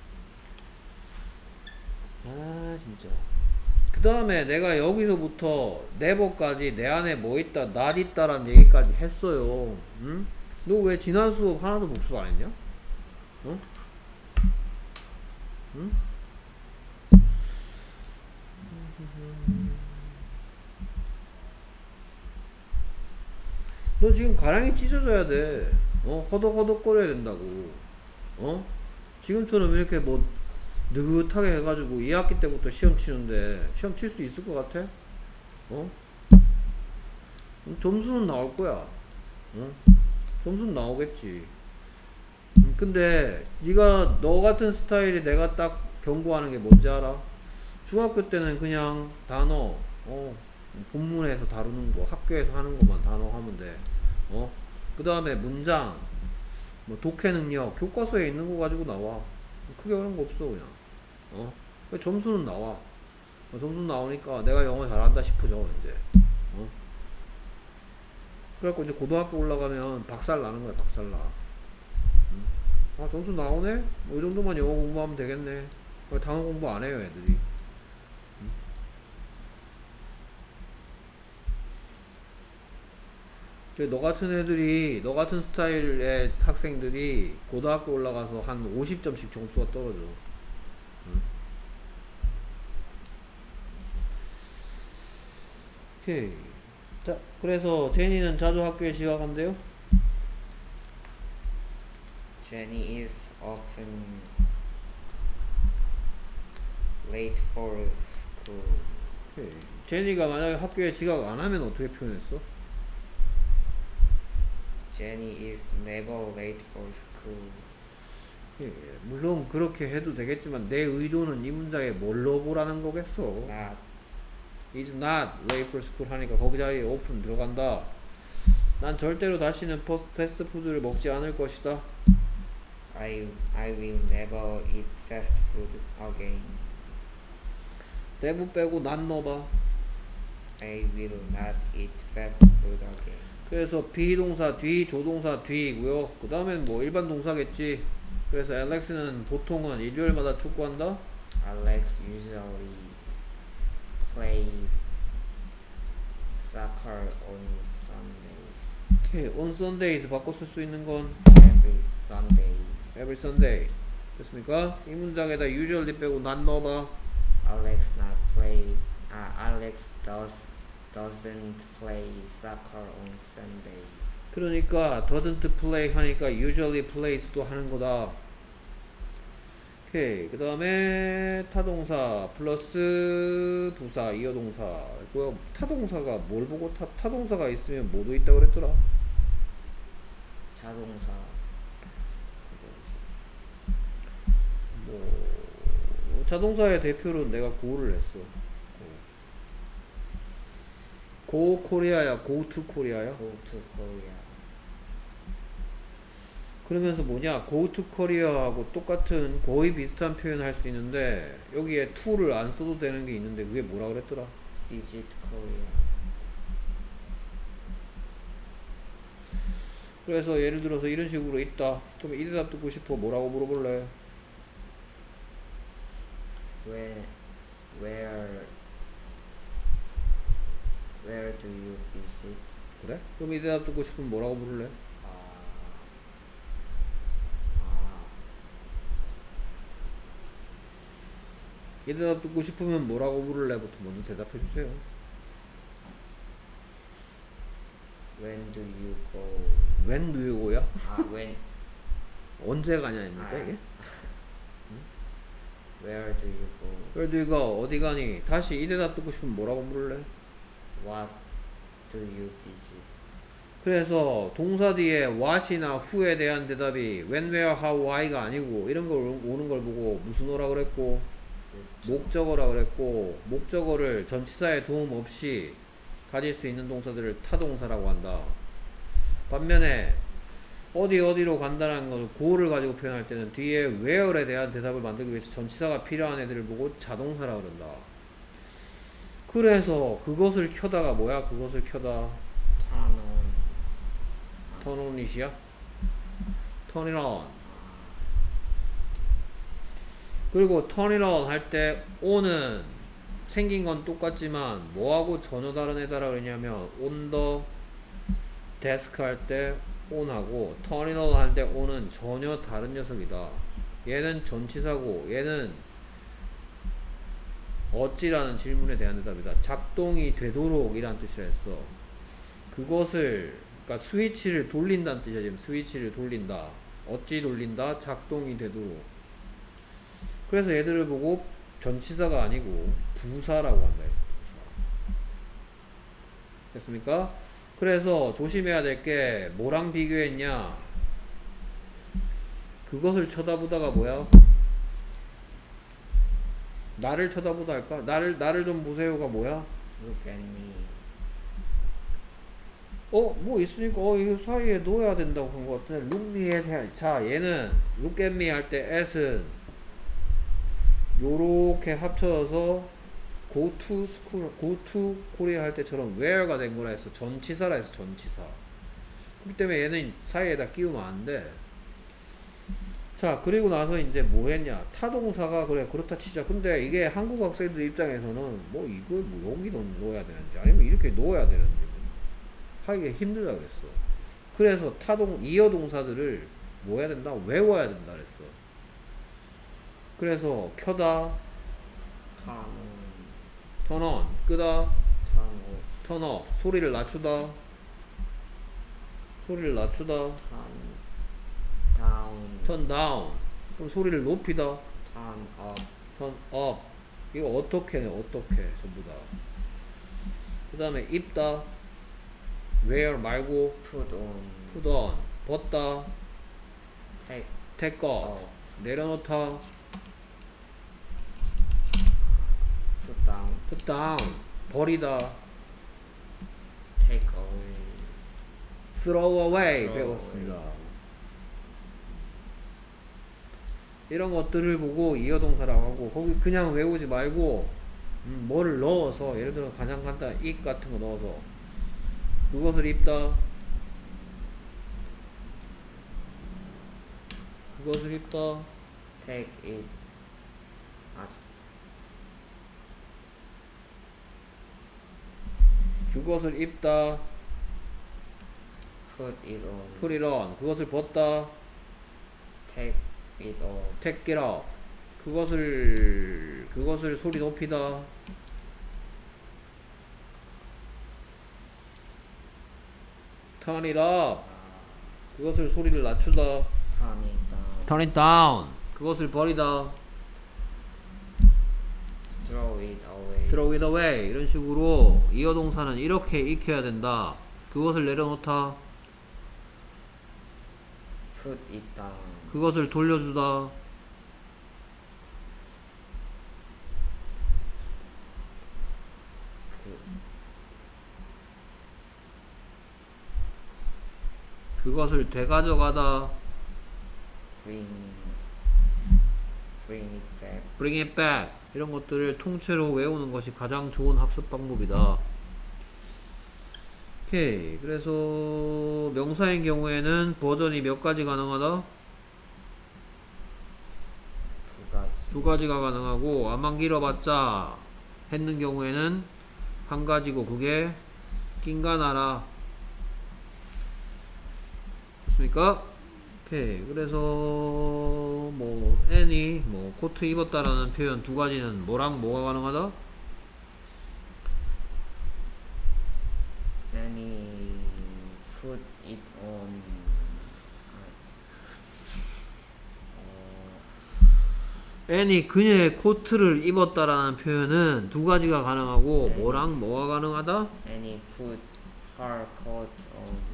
[SPEAKER 1] 아 진짜. 그 다음에 내가 여기서부터 never까지 내 안에 뭐 있다, not 있다란 얘기까지 했어요. 응? 너 왜 지난 수업 하나도 복습 안 했냐? 어? 응? 너 지금 가랑이 찢어져야 돼. 어? 허덕허덕거려야 된다고. 어? 지금처럼 이렇게 뭐 느긋하게 해가지고 이 학기 때부터 시험 치는데 시험 칠 수 있을 것 같아? 어? 점수는 나올 거야. 어? 점수는 나오겠지. 음, 근데 네가 너 같은 스타일이 내가 딱 경고하는 게 뭔지 알아? 중학교 때는 그냥 단어, 어, 본문에서 다루는 거, 학교에서 하는 것만 단어 하면 돼. 어? 그 다음에 문장, 뭐 독해 능력, 교과서에 있는 거 가지고 나와. 크게 어려운 거 없어 그냥. 어? 점수는 나와. 어, 점수 나오니까 내가 영어 잘한다 싶어져 이제. 어? 그래갖고 이제 고등학교 올라가면 박살 나는 거야, 박살 나. 응? 아, 점수 나오네? 뭐 이 정도만 영어 공부하면 되겠네. 단어 공부 안 해요, 애들이. 응? 너 같은 애들이, 너 같은 스타일의 학생들이 고등학교 올라가서 한 오십 점씩 점수가 떨어져. 응? 오케이. 자, 그래서 제니는 자주 학교에 지각한대요?
[SPEAKER 2] Jenny is often late for school.
[SPEAKER 1] 오케이. 제니가 만약에 학교에 지각 안 하면 어떻게 표현했어?
[SPEAKER 2] Jenny is never late for school.
[SPEAKER 1] 예, 물론 그렇게 해도 되겠지만 내 의도는 이 문장에 뭘로 보라는 거겠어.
[SPEAKER 2] Not.
[SPEAKER 1] is not late for school 하니까 거기 자리에 open 들어간다. 난 절대로 다시는 패스트푸드를 먹지 않을 것이다.
[SPEAKER 2] I I will never eat fast food again.
[SPEAKER 1] never 빼고 not 넣어봐.
[SPEAKER 2] I will not eat fast food again.
[SPEAKER 1] 그래서 비동사 뒤, 조동사 뒤이고요. 그 다음엔 뭐 일반 동사겠지. 그래서 Alex는 보통은 일요일마다 축구한다.
[SPEAKER 2] Alex usually plays soccer on Sundays.
[SPEAKER 1] 오케이, on Sundays 바꿔 쓸 수 있는 건
[SPEAKER 2] Every Sunday.
[SPEAKER 1] every Sunday. 됐습니까? 이 문장에다 usually 빼고 not 넣어봐.
[SPEAKER 2] Alex not play. Uh, Alex does doesn't play soccer on Sunday.
[SPEAKER 1] 그러니까 doesn't play 하니까 usually plays도 하는 거다. 오케이. 그 다음에 타동사 플러스 부사 이어동사. 뭐야? 타동사가 뭘 보고 타, 타동사가 있으면 뭐도 있다고 그랬더라?
[SPEAKER 2] 자동사.
[SPEAKER 1] 뭐 자동사의 대표로 내가 고를 했어. 고 코리아야, 고 투 코리아야?
[SPEAKER 2] Go to Korea.
[SPEAKER 1] 그러면서 뭐냐, go to Korea하고 똑같은 거의 비슷한 표현 할 수 있는데 여기에 to를 안 써도 되는 게 있는데 그게 뭐라 그랬더라?
[SPEAKER 2] Visit Korea.
[SPEAKER 1] 그래서 예를 들어서 이런 식으로 있다. 좀 이 대답 듣고 싶어. 뭐라고 물어볼래?
[SPEAKER 2] Where where where do you visit?
[SPEAKER 1] 그래? 그럼 이 대답 듣고 싶으면 뭐라고 물을래?
[SPEAKER 2] 아, 아,
[SPEAKER 1] 이 대답 듣고 싶으면 뭐라고 물을래부터 먼저 대답해 주세요.
[SPEAKER 2] when do you go?
[SPEAKER 1] when do you go야?
[SPEAKER 2] 아, when
[SPEAKER 1] 언제 가냐입니까
[SPEAKER 2] 아.
[SPEAKER 1] 이게?
[SPEAKER 2] where do you go?
[SPEAKER 1] where do you go? 어디 가니? 다시 이 대답 듣고 싶으면 뭐라고 물을래?
[SPEAKER 2] What do you visit?
[SPEAKER 1] 그래서 동사 뒤에 what이나 who에 대한 대답이 when, where, how, why가 아니고 이런 걸 오는 걸 보고 무슨 어라 그랬고 목적어라 그랬고 목적어를 전치사의 도움 없이 가질 수 있는 동사들을 타동사라고 한다. 반면에 어디 어디로 간다는 것을 go를 가지고 표현할 때는 뒤에 where에 대한 대답을 만들기 위해서 전치사가 필요한 애들을 보고 자동사라 그런다. 그래서 그것을 켜다가 뭐야? 그것을 켜다
[SPEAKER 2] turn on.
[SPEAKER 1] turn on it이야? turn it on. 그리고 turn it on 할 때 on은 생긴 건 똑같지만 뭐하고 전혀 다른 애다라 그러냐면 on the desk 할 때 on하고 turn it on 할 때 on은 전혀 다른 녀석이다. 얘는 전치사고 얘는 어찌라는 질문에 대한 대답이다. 작동이 되도록 이란 뜻이라 했어. 그것을 그러니까 스위치를 돌린다는 뜻이야. 지금 스위치를 돌린다. 어찌 돌린다? 작동이 되도록. 그래서 얘들을 보고 전치사가 아니고 부사라고 한다 했어. 부사. 됐습니까? 그래서 조심해야 될 게 뭐랑 비교했냐? 그것을 쳐다보다가 뭐야? 나를 쳐다보다 할까? 나를 나를 좀 보세요가 뭐야?
[SPEAKER 2] Look at me.
[SPEAKER 1] 어? 뭐 있으니까 어 이거 사이에 넣어야 된다고 한 것 같은데 look me에 대한 자 얘는 look at me 할 때 at은 요렇게 합쳐져서 go to school, go to Korea 할 때처럼 where가 된 거라 해서 전치사라 해서 전치사. 그렇기 때문에 얘는 사이에다 끼우면 안 돼. 자, 그리고 나서 이제 뭐 했냐. 타동사가 그래, 그렇다 치자. 근데 이게 한국 학생들 입장에서는 뭐 이걸 뭐 여기 넣어야 되는지 아니면 이렇게 넣어야 되는지 하기가 힘들다 그랬어. 그래서 타동, 이어 동사들을 뭐 해야 된다? 외워야 된다 그랬어. 그래서 켜다,
[SPEAKER 2] turn on,
[SPEAKER 1] turn on, 끄다,
[SPEAKER 2] turn off,
[SPEAKER 1] turn off, 소리를 낮추다, 소리를 낮추다,
[SPEAKER 2] turn down,
[SPEAKER 1] turn down, 그럼 소리를 높이다,
[SPEAKER 2] turn up,
[SPEAKER 1] turn up. 이거 어떻게 해? 어떻게 전부 다. 그 다음에 입다, wear 말고
[SPEAKER 2] put on,
[SPEAKER 1] put on, 벗다,
[SPEAKER 2] take
[SPEAKER 1] take off,
[SPEAKER 2] off,
[SPEAKER 1] 내려놓다,
[SPEAKER 2] put down,
[SPEAKER 1] put down, 버리다,
[SPEAKER 2] take away,
[SPEAKER 1] throw away
[SPEAKER 2] throw
[SPEAKER 1] 배웠습니다.
[SPEAKER 2] away.
[SPEAKER 1] 이런 것들을 보고 이어동사라고 하고, 거기 그냥 외우지 말고 음, 뭐를 넣어서, 예를 들어 가장 간단한 it 같은 거 넣어서 그것을 입다, 그것을 입다,
[SPEAKER 2] take it, 아,
[SPEAKER 1] 그것을 입다,
[SPEAKER 2] put it on,
[SPEAKER 1] put it on, 그것을 벗다,
[SPEAKER 2] take it off,
[SPEAKER 1] take it off, 그것을 그것을 소리 높이다, turn it up, 그것을 소리를 낮추다,
[SPEAKER 2] turn it down,
[SPEAKER 1] turn it down, 그것을 버리다,
[SPEAKER 2] throw it away,
[SPEAKER 1] throw it away. 이런 식으로 이어동사는 이렇게 익혀야 된다. 그것을 내려놓다,
[SPEAKER 2] put it down,
[SPEAKER 1] 그것을 돌려주다, 그것을 되가져가다,
[SPEAKER 2] bring, bring it back,
[SPEAKER 1] bring it back. 이런 것들을 통째로 외우는 것이 가장 좋은 학습 방법이다. 오케이. 그래서 명사인 경우에는 버전이 몇 가지 가능하다?
[SPEAKER 2] 두 가지,
[SPEAKER 1] 두 가지가 가능하고, 안만 길어봤자 했는 경우에는 한 가지고, 그게 낀가나라. 됐습니까? 오케이. 그래서 뭐 애니 뭐 코트 입었다라는 표현 두 가지는 뭐랑 뭐가 가능하다?
[SPEAKER 2] any, put it on, 어,
[SPEAKER 1] 애니 그녀의 코트를 입었다라는 표현은 두 가지가 가능하고,
[SPEAKER 2] 네.
[SPEAKER 1] 뭐랑 뭐가 가능하다?
[SPEAKER 2] any, put her coat on,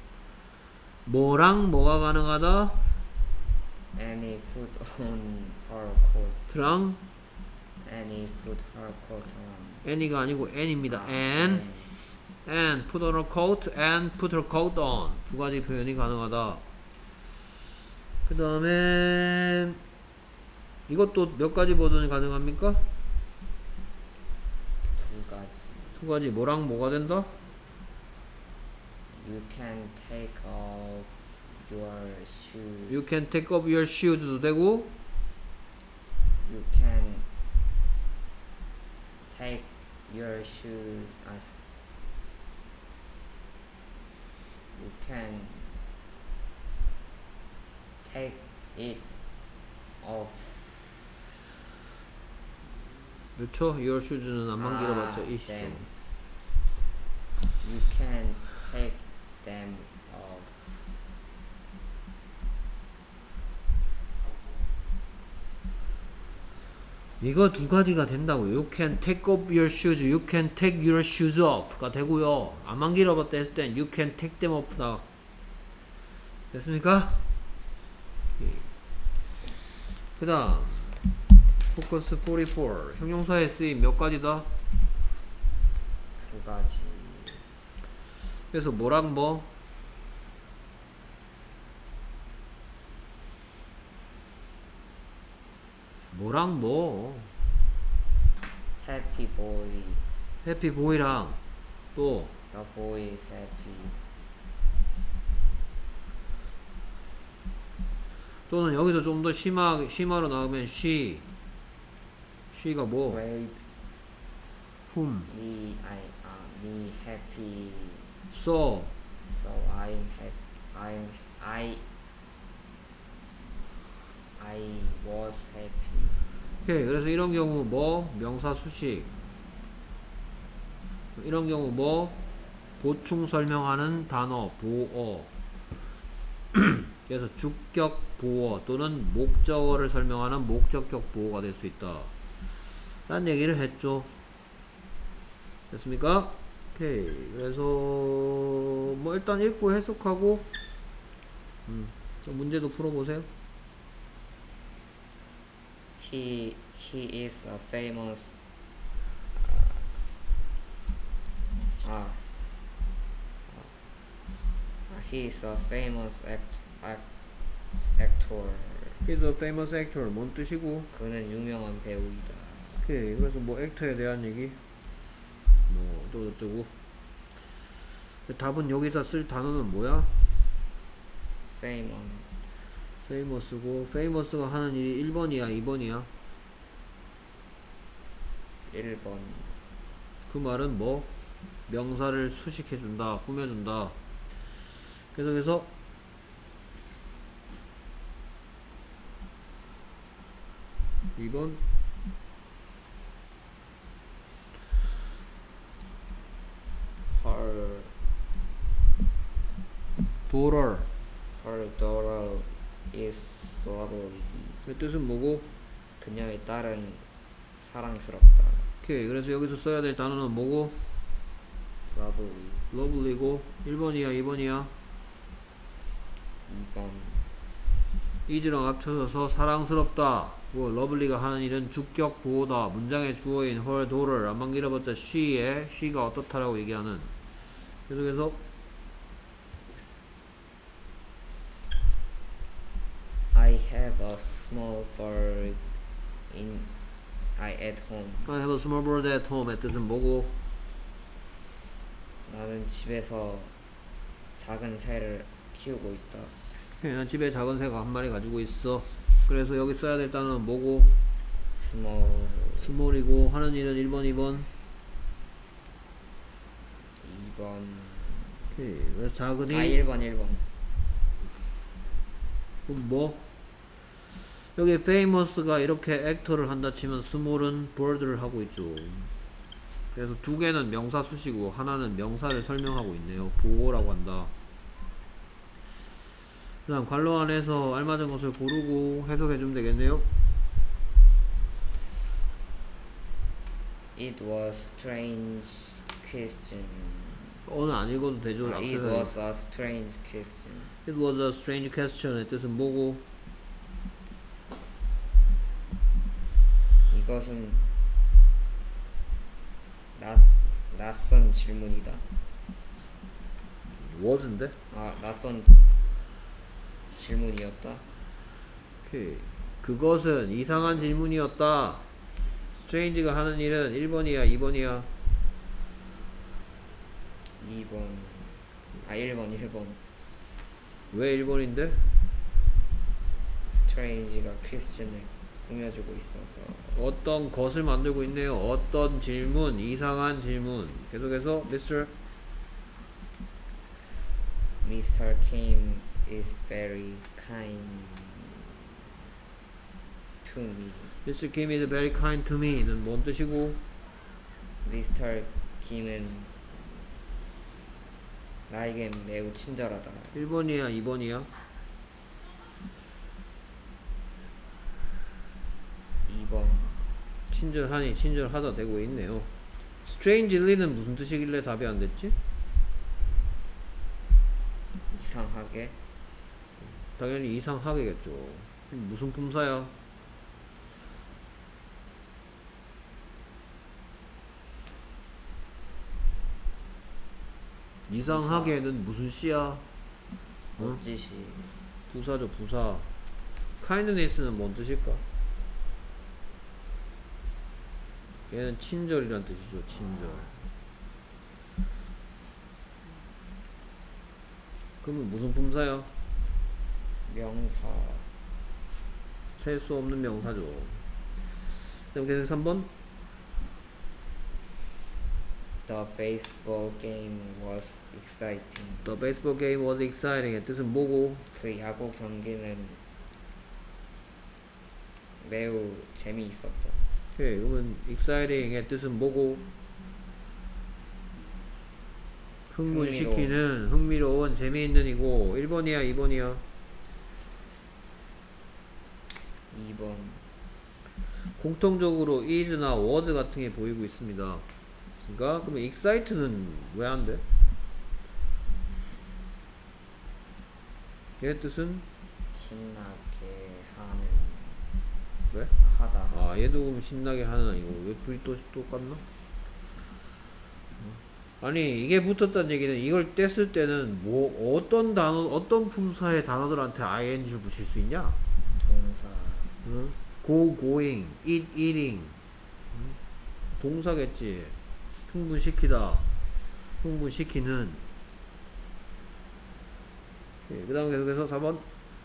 [SPEAKER 1] 뭐랑 뭐가 가능하다?
[SPEAKER 2] any, put on her coat,
[SPEAKER 1] 랑
[SPEAKER 2] any, put her coat on,
[SPEAKER 1] 애니가 아니고 N입니다.
[SPEAKER 2] 아,
[SPEAKER 1] and
[SPEAKER 2] and,
[SPEAKER 1] and put on her coat and put her coat on. 두 가지 표현이 가능하다. 그 다음에 이것도 몇 가지 버전이 가능합니까?
[SPEAKER 2] 두 가지,
[SPEAKER 1] 두 가지. 뭐랑 뭐가 된다?
[SPEAKER 2] you can take off your shoes,
[SPEAKER 1] You can take off your shoes도 되고,
[SPEAKER 2] you can take your shoes, 아, you can take it off,
[SPEAKER 1] 그렇죠? Your shoes는 안만 길어봤자
[SPEAKER 2] 아,
[SPEAKER 1] 이시죠.
[SPEAKER 2] then you can take them off,
[SPEAKER 1] 이거 두 가지가 된다고. You can take off your shoes, you can take your shoes off가 되고요. 안만 길어봤다 했을 땐 you can take them off다. 됐습니까? 그 다음 포커스 사십사. 형용사의 쓰임 몇 가지다?
[SPEAKER 2] 두 가지,
[SPEAKER 1] 그래서 뭐랑 뭐? 뭐랑 뭐?
[SPEAKER 2] happy boy.
[SPEAKER 1] 해피 보이랑 또
[SPEAKER 2] The boy is happy.
[SPEAKER 1] 또는 여기서 좀 더 심하 심하로 나오면 she. she가 뭐?
[SPEAKER 2] Brave.
[SPEAKER 1] whom.
[SPEAKER 2] Me, I, uh, me happy.
[SPEAKER 1] so.
[SPEAKER 2] So I'm happy. I'm I. I was happy.
[SPEAKER 1] 오케이. 그래서 이런 경우 뭐? 명사 수식. 이런 경우 뭐? 보충 설명하는 단어 보어. 그래서 주격 보어 또는 목적어를 설명하는 목적격 보어가 될 수 있다 라는 얘기를 했죠. 됐습니까? 오케이. 그래서 뭐 일단 읽고 해석하고 음, 좀 문제도 풀어보세요.
[SPEAKER 2] He he is a famous. 아. He is a famous act, act, actor.
[SPEAKER 1] He's a famous actor. 뭔 뜻이고?
[SPEAKER 2] 그는 유명한 배우이다.
[SPEAKER 1] 오케이. 그래서 뭐 액터에 대한 얘기 뭐 어쩌고저쩌고. 답은 여기다 쓸 단어는 뭐야?
[SPEAKER 2] Famous.
[SPEAKER 1] famous고 famous가 하는 일이 일 번이야 이 번이야?
[SPEAKER 2] 일 번.
[SPEAKER 1] 그 말은 뭐? 명사를 수식해준다 꾸며준다. 계속해서 이 번
[SPEAKER 2] Her
[SPEAKER 1] daughter.
[SPEAKER 2] her daughter is lovely.
[SPEAKER 1] 그 뜻은 뭐고?
[SPEAKER 2] 그녀의 딸은 사랑스럽다.
[SPEAKER 1] 오케이. 그래서 여기서 써야 될 단어는 뭐고?
[SPEAKER 2] lovely.
[SPEAKER 1] lovely고 일 번이야 이 번이야?
[SPEAKER 2] 이 번.
[SPEAKER 1] is랑 합쳐져서 사랑스럽다. 뭐 lovely가 하는 일은 주격 보호다. 문장의 주어인 her daughter 안만 길어봤자 she의 she가 어떻다라고 얘기하는. 계속해서
[SPEAKER 2] I have a small bird in I at home.
[SPEAKER 1] I have a small bird at home의 뜻은 뭐고?
[SPEAKER 2] 나는 집에서 작은 새를 키우고 있다.
[SPEAKER 1] 오케이, 난 집에 작은 새가 한 마리 가지고 있어. 그래서 여기 써야 될 단어는 뭐고?
[SPEAKER 2] small.
[SPEAKER 1] small이고 하는 일은 일 번 이 번
[SPEAKER 2] 이 번.
[SPEAKER 1] 오케이. 그래서 작은이
[SPEAKER 2] 아 일 번 일 번.
[SPEAKER 1] 그럼 뭐? 여기 famous가 이렇게 액터를 한다 치면 small은 bird를 하고 있죠. 그래서 두 개는 명사 수식이고 하나는 명사를 설명하고 있네요. 보호라고 한다. 그 다음 관로 안에서 알맞은 것을 고르고 해석해주면 되겠네요.
[SPEAKER 2] It was strange question.
[SPEAKER 1] 오늘 안 읽어도 되죠.
[SPEAKER 2] 아, it was a strange question.
[SPEAKER 1] It was a strange question의 뜻은 뭐고?
[SPEAKER 2] 이것은 낯, 낯선 질문이다.
[SPEAKER 1] was인데?
[SPEAKER 2] 아, 낯선 질문이었다.
[SPEAKER 1] 오케이. 그것은 이상한 질문이었다. strange가 하는 일은 일 번이야 이 번이야?
[SPEAKER 2] 이 번. 아, 일 번 일 번.
[SPEAKER 1] 왜 일 번인데?
[SPEAKER 2] strange가 퀘스천을 꾸며주고 있어서.
[SPEAKER 1] 어떤 것을 만들고 있네요. 어떤 질문, 이상한 질문. 계속해서 Mister
[SPEAKER 2] Mister Kim is very kind to me.
[SPEAKER 1] Mister Kim is very kind to me는 뭔 뜻이고?
[SPEAKER 2] 미스터 김은 나에겐 매우 친절하다.
[SPEAKER 1] 일 번이야 이 번이야?
[SPEAKER 2] 이 번.
[SPEAKER 1] 친절하니 친절하다 되고 있네요. strangely는 무슨 뜻이길래 답이 안 됐지?
[SPEAKER 2] 이상하게.
[SPEAKER 1] 당연히 이상하게겠죠. 무슨 품사야? 이상하게는 무슨 씨야?
[SPEAKER 2] 멋지시.
[SPEAKER 1] 부사죠 부사. kindness는 뭔 뜻일까? 얘는 친절이란 뜻이죠. 친절. 그러면 무슨 품사야?
[SPEAKER 2] 명사.
[SPEAKER 1] 셀 수 없는 명사죠. 그럼 계속 삼 번.
[SPEAKER 2] The baseball game was exciting.
[SPEAKER 1] The baseball game was exciting의 뜻은 뭐고?
[SPEAKER 2] 그 야구 경기는 매우 재미있었다.
[SPEAKER 1] 오케이, 그러면 exciting의 뜻은 뭐고? 흥분시키는, 흥미로운, 재미있는 이고 일 번이야 이 번이야?
[SPEAKER 2] 이 번.
[SPEAKER 1] 공통적으로 is나 was 같은 게 보이고 있습니다. 그러니까 그러면 excite는 왜 안 돼? 얘 뜻은?
[SPEAKER 2] 신나게 하는.
[SPEAKER 1] 그래?
[SPEAKER 2] 하다.
[SPEAKER 1] 아 얘도 그럼 신나게 하는 아니고 왜 둘이 또 똑같나? 아니 이게 붙었다는 얘기는 이걸 뗐을 때는 뭐 어떤 단어 어떤 품사의 단어들한테 ing를 붙일 수 있냐?
[SPEAKER 2] 동사.
[SPEAKER 1] 응? go, going, eat, eating. 응? 동사겠지. 흥분시키다. 흥분시키는. 그 다음 계속해서 사 번.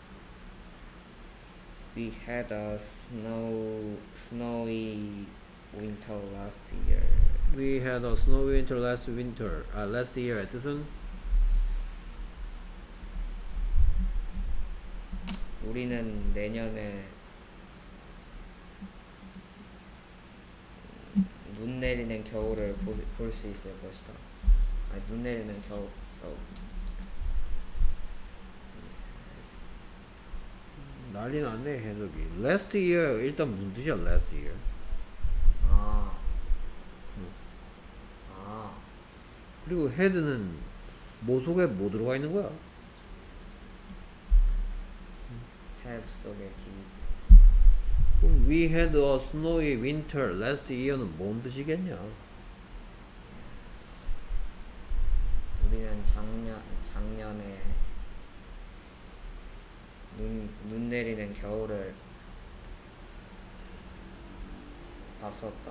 [SPEAKER 2] We had a snow snowy winter last year.
[SPEAKER 1] We had a snowy winter last winter. 아, last year. 뜻은?
[SPEAKER 2] 우리는 내년에 눈 내리는 겨울을 볼 수 있을 것이다. 아니, 눈 내리는 겨울. 어,
[SPEAKER 1] 난리 났네 해석이. last year 일단 무슨 뜻이야 last year?
[SPEAKER 2] 아,
[SPEAKER 1] 응.
[SPEAKER 2] 아,
[SPEAKER 1] 그리고 had는 뭐 속에 뭐 들어가 있는 거야?
[SPEAKER 2] have 속에 D.
[SPEAKER 1] 그럼 we had a snowy winter last year는 뭔 뜻이겠냐?
[SPEAKER 2] 우리는 작년 작년에 눈, 눈 내리는 겨울을 봤었다.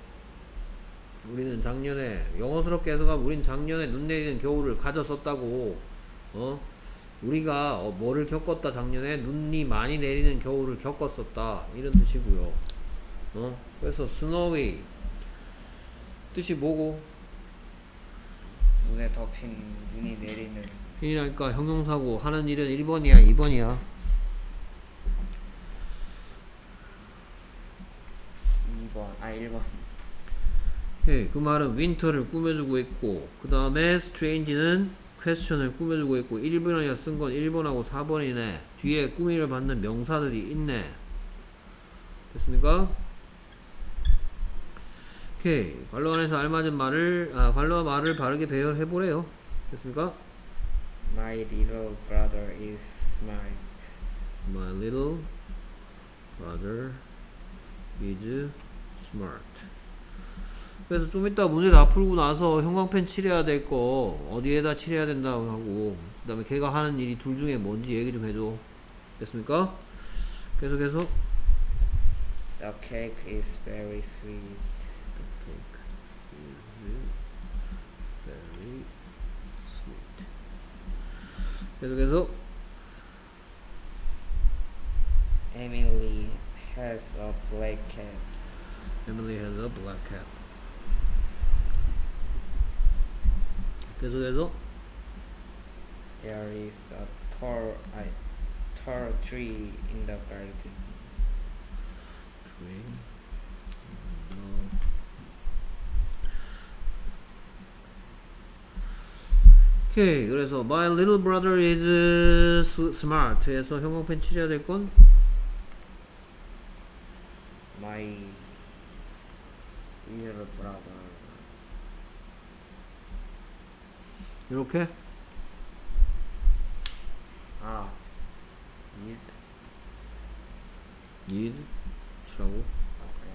[SPEAKER 1] 우리는 작년에 영어스럽게 해서가 우린 작년에 눈 내리는 겨울을 가졌었다고. 어? 우리가 어, 뭐를 겪었다 작년에 눈이 많이 내리는 겨울을 겪었었다 이런 뜻이고요. 어? 그래서 snowy 뜻이 뭐고?
[SPEAKER 2] 눈에 덮인 눈이 내리는.
[SPEAKER 1] 이니까 형용사고 하는 일은 일 번이야 이 번이야?
[SPEAKER 2] 이 번. 아, 일 번.
[SPEAKER 1] 예, 그 말은 winter를 꾸며주고 있고 그 다음에 strange는 question을 꾸며주고 있고 일 번이라 쓴 건 일 번하고 사 번이네. 뒤에 꾸미를 받는 명사들이 있네. 됐습니까? 오케이. 관로 안에서 알맞은 말을 아 관로와 말을 바르게 배열해보래요. 됐습니까?
[SPEAKER 2] My little brother is smart.
[SPEAKER 1] My little brother is smart. 그래서 좀 이따 문제 다 풀고 나서 형광펜 칠해야 될 거 어디에다 칠해야 된다고 하고 그 다음에 걔가 하는 일이 둘 중에 뭔지 얘기 좀 해줘. 됐습니까? 계속해서
[SPEAKER 2] The cake is very sweet.
[SPEAKER 1] The cake is very sweet. 계속해서
[SPEAKER 2] Emily has a black cat.
[SPEAKER 1] Emily has a black cat. 계속해서
[SPEAKER 2] There is a tall, I, tall tree in the garden.
[SPEAKER 1] tree. 오케이. 그래서 my little brother is smart 해서 형광펜 칠해야 될 건
[SPEAKER 2] My little brother.
[SPEAKER 1] 이렇게
[SPEAKER 2] 아, is.
[SPEAKER 1] is 칠하고
[SPEAKER 2] 아, 그래.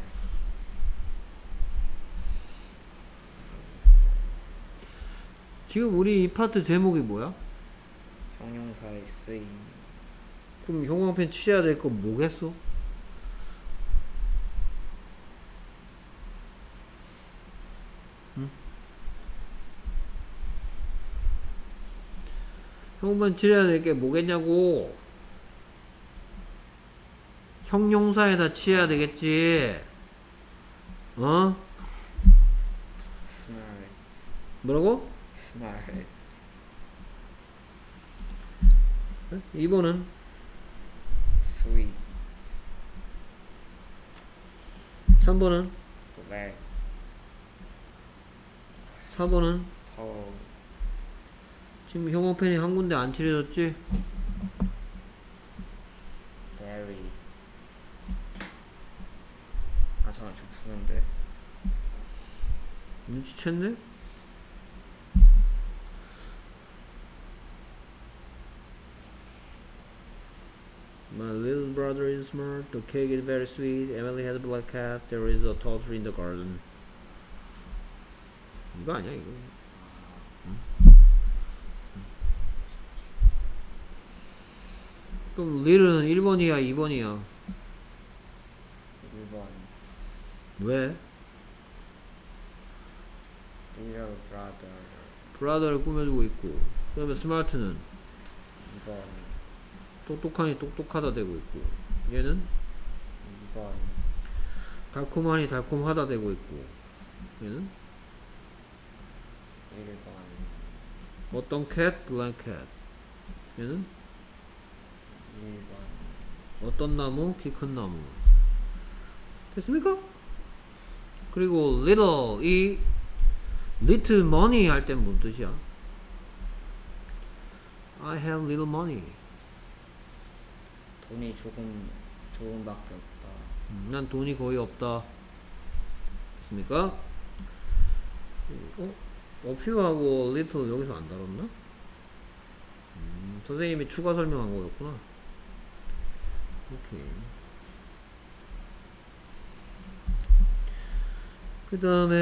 [SPEAKER 1] 지금 우리 이 파트 제목이 뭐야?
[SPEAKER 2] 형용사의 쓰임.
[SPEAKER 1] 그럼 형광펜 칠해야 될 건 뭐겠어? 형만 칠해야 될 게 뭐겠냐고. 형용사에다 칠해야 되겠지. 어?
[SPEAKER 2] smart,
[SPEAKER 1] 뭐라고?
[SPEAKER 2] smart,
[SPEAKER 1] 이 번은
[SPEAKER 2] sweet,
[SPEAKER 1] 삼 번은
[SPEAKER 2] black,
[SPEAKER 1] 사 번은
[SPEAKER 2] tall,
[SPEAKER 1] 지금 형광펜이 한 군데 안 칠해졌지?
[SPEAKER 2] berry. 아 잠깐 좀 푸는데.
[SPEAKER 1] 눈치챘네? My little brother is smart. The cake is very sweet. Emily has a black cat. There is a tall tree in the garden. 이거 아니야 이거. 응? 그럼 little는 일 번이야 이 번이야?
[SPEAKER 2] 일 번
[SPEAKER 1] 왜?
[SPEAKER 2] little brother.
[SPEAKER 1] brother를 꾸며주고 있고, 그 다음에 smart는
[SPEAKER 2] 이 번
[SPEAKER 1] 똑똑하니 똑똑하다 되고 있고, 얘는
[SPEAKER 2] 이 번
[SPEAKER 1] 달콤하니 달콤하다 되고 있고, 얘는
[SPEAKER 2] 일 번
[SPEAKER 1] 어떤 cat? black cat. 얘는
[SPEAKER 2] 일 번
[SPEAKER 1] 어떤 나무? 키 큰 나무. 됐습니까? 그리고 little 이 little money 할 땐 뭔 뜻이야? I have little money.
[SPEAKER 2] 돈이 조금 조금밖에 없다.
[SPEAKER 1] 음, 난 돈이 거의 없다. 됐습니까? 어? a few하고 little 여기서 안 다뤘나? 음, 선생님이 추가 설명한 거였구나. 오케이. 그 다음에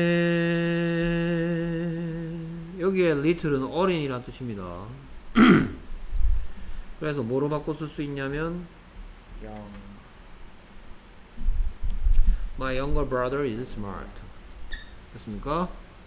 [SPEAKER 1] 여기에 little은 어린이란 뜻입니다. 그래서 뭐로 바꿔 쓸 수 있냐면
[SPEAKER 2] 영
[SPEAKER 1] My younger brother is smart. 됐습니까?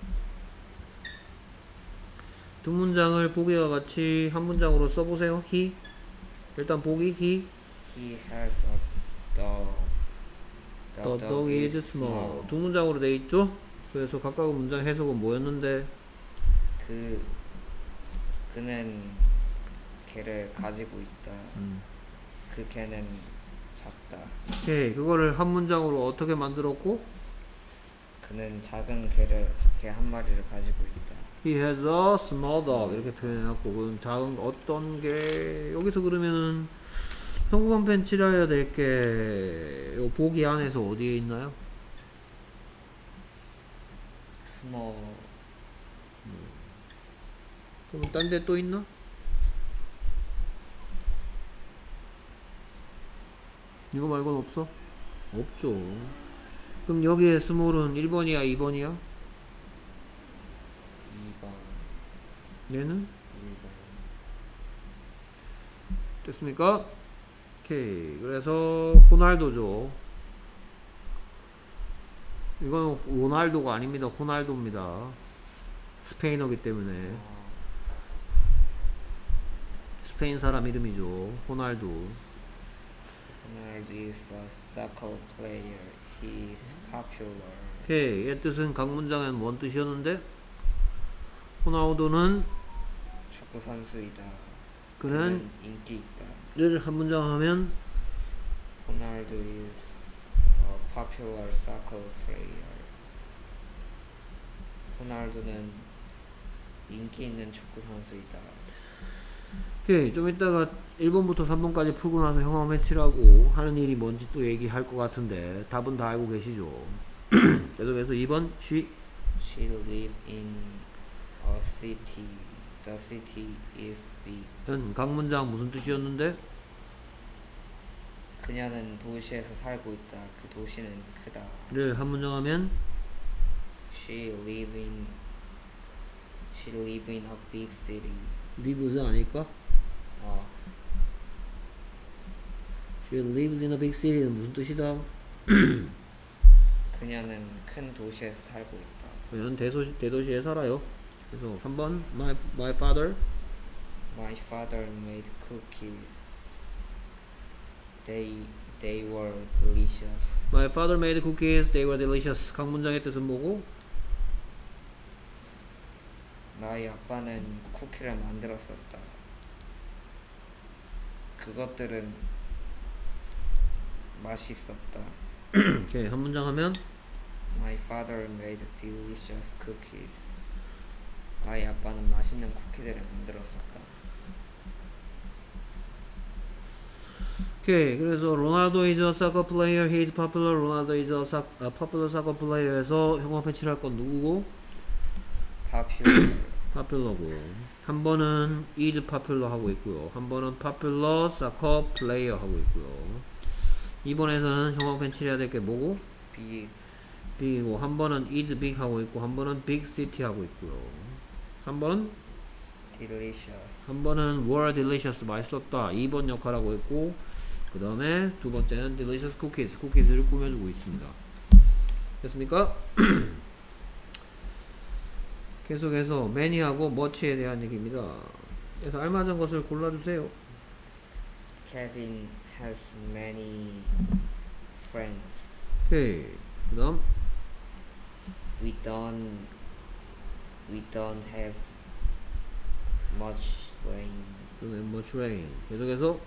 [SPEAKER 1] 두 문장을 보기와 같이 한 문장으로 써보세요. He 일단 보기 he
[SPEAKER 2] He has a dog.
[SPEAKER 1] The dog is small. 두 문장으로 돼 있죠? 그래서 각각 문장 해석은 뭐였는데?
[SPEAKER 2] 그 그는 개를 가지고 있다.
[SPEAKER 1] 음.
[SPEAKER 2] 그 개는 작다.
[SPEAKER 1] 오케이. 그거를 한 문장으로 어떻게 만들었고?
[SPEAKER 2] 그는 작은 개를 개 한 마리를 가지고 있다.
[SPEAKER 1] He has a small dog 이렇게 표현해놨고, 그럼 작은 어떤 게 여기서 그러면은 형광펜 칠해야 될 게 요 보기 안에서 어디에 있나요?
[SPEAKER 2] small
[SPEAKER 1] 그럼 딴 데 또 있나? 이거 말고는 없어? 없죠. 그럼 여기에 스몰은 일 번이야 이 번이야?
[SPEAKER 2] 이 번
[SPEAKER 1] 얘는?
[SPEAKER 2] 일 번
[SPEAKER 1] 됐습니까? 오케이. 그래서 호날두죠. 이건 로날도가 아닙니다. 호날두입니다. 스페인어기 때문에 스페인 사람 이름이죠. 호날두.
[SPEAKER 2] Ronaldo is a soccer player. He is popular.
[SPEAKER 1] 오케이. 얘 뜻은 각 문장에는 뭔 뜻이었는데? 호날두는
[SPEAKER 2] 축구 선수이다.
[SPEAKER 1] 그는
[SPEAKER 2] 인기 있다.
[SPEAKER 1] 를 한 문장 하면
[SPEAKER 2] Ronaldo is a popular soccer player. 호날두는 인기 있는 축구 선수이다.
[SPEAKER 1] 오케이. 좀 이따가 일 번부터 삼 번까지 풀고 나서 형광 매치라고 하는 일이 뭔지 또 얘기할 것 같은데 답은 다 알고 계시죠? 계속해서 이 번 she
[SPEAKER 2] She live in a city. The city is big.
[SPEAKER 1] 은 각 문장 무슨 뜻이었는데?
[SPEAKER 2] 그녀는 도시에서 살고 있다. 그 도시는 크다.
[SPEAKER 1] 를 한 문장 하면
[SPEAKER 2] She live in She live in a big city.
[SPEAKER 1] lives 아닐까?
[SPEAKER 2] 어,
[SPEAKER 1] She lives in a big city는 무슨 뜻이다?
[SPEAKER 2] 그녀는 큰 도시에서 살고 있다.
[SPEAKER 1] 그녀는 대도시, 대도시에 살아요. 그래서 삼 번 my, my father
[SPEAKER 2] My father made cookies. They they were delicious.
[SPEAKER 1] My father made cookies. They were delicious. 각 문장의 뜻은 뭐고?
[SPEAKER 2] 나의 아빠는 쿠키를 만들었었다. 그것들은 맛있었다.
[SPEAKER 1] 오케이, 한 문장 하면
[SPEAKER 2] My father made delicious cookies. 나의 아빠는 맛있는 쿠키들을 만들었었다.
[SPEAKER 1] 오케이, 그래서 로날도 is a soccer player. He is popular. 로날도 is a soc- a popular soccer player에서 형광 펜치를 할 건 누구고?
[SPEAKER 2] Popular.
[SPEAKER 1] popular고. 한 번은 is popular 하고 있고요. 한 번은 popular soccer player 하고 있고요. 이번에서는 형광 펜치를 해야 될 게 뭐고?
[SPEAKER 2] Big.
[SPEAKER 1] big이고, 한 번은 is big 하고 있고, 한 번은 big city 하고 있고요. 삼 번은
[SPEAKER 2] Delicious.
[SPEAKER 1] 한 번은 were delicious 맛있었다 이 번 역할하고 있고, 그 다음에 두 번째는 delicious cookies 쿠키즈를 꾸며주고 있습니다. 됐습니까? 계속해서 many하고 much에 대한 얘기입니다. 그래서 알맞은 것을 골라주세요.
[SPEAKER 2] Kevin has many friends.
[SPEAKER 1] 오케이, 그 다음
[SPEAKER 2] We don't we don't have much rain.
[SPEAKER 1] 그 다음에 much rain. 계속해서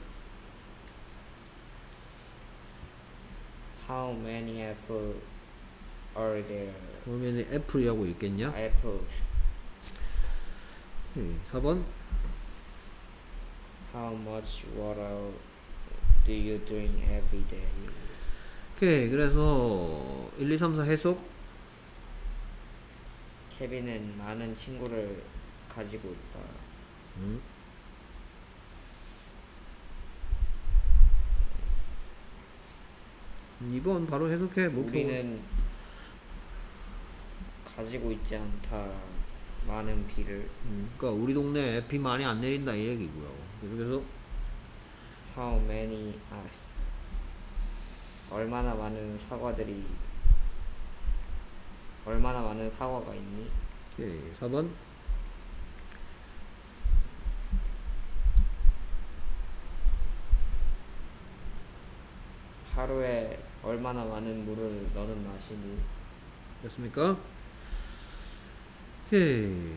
[SPEAKER 2] How many apples are there?
[SPEAKER 1] 그러면 애플이라고 있겠냐?
[SPEAKER 2] Apples.
[SPEAKER 1] 오케이, 사 번
[SPEAKER 2] How much water do you drink every day?
[SPEAKER 1] 오케이, 그래서 일, 이, 삼, 사 해석.
[SPEAKER 2] 케빈은 많은 친구를 가지고 있다.
[SPEAKER 1] 음. 이 번 바로 해석해. 목표.
[SPEAKER 2] 우리는 가지고 있지 않다. 많은 비를.
[SPEAKER 1] 음, 그러니까 우리 동네에 비 많이 안 내린다 이 얘기고요. 그래서
[SPEAKER 2] How many? 아, 얼마나 많은 사과들이 얼마나 많은 사과가 있니?
[SPEAKER 1] 오케이, 사 번
[SPEAKER 2] 하루에 얼마나 많은 물을 너는 마시니?
[SPEAKER 1] 됐습니까? 오케이,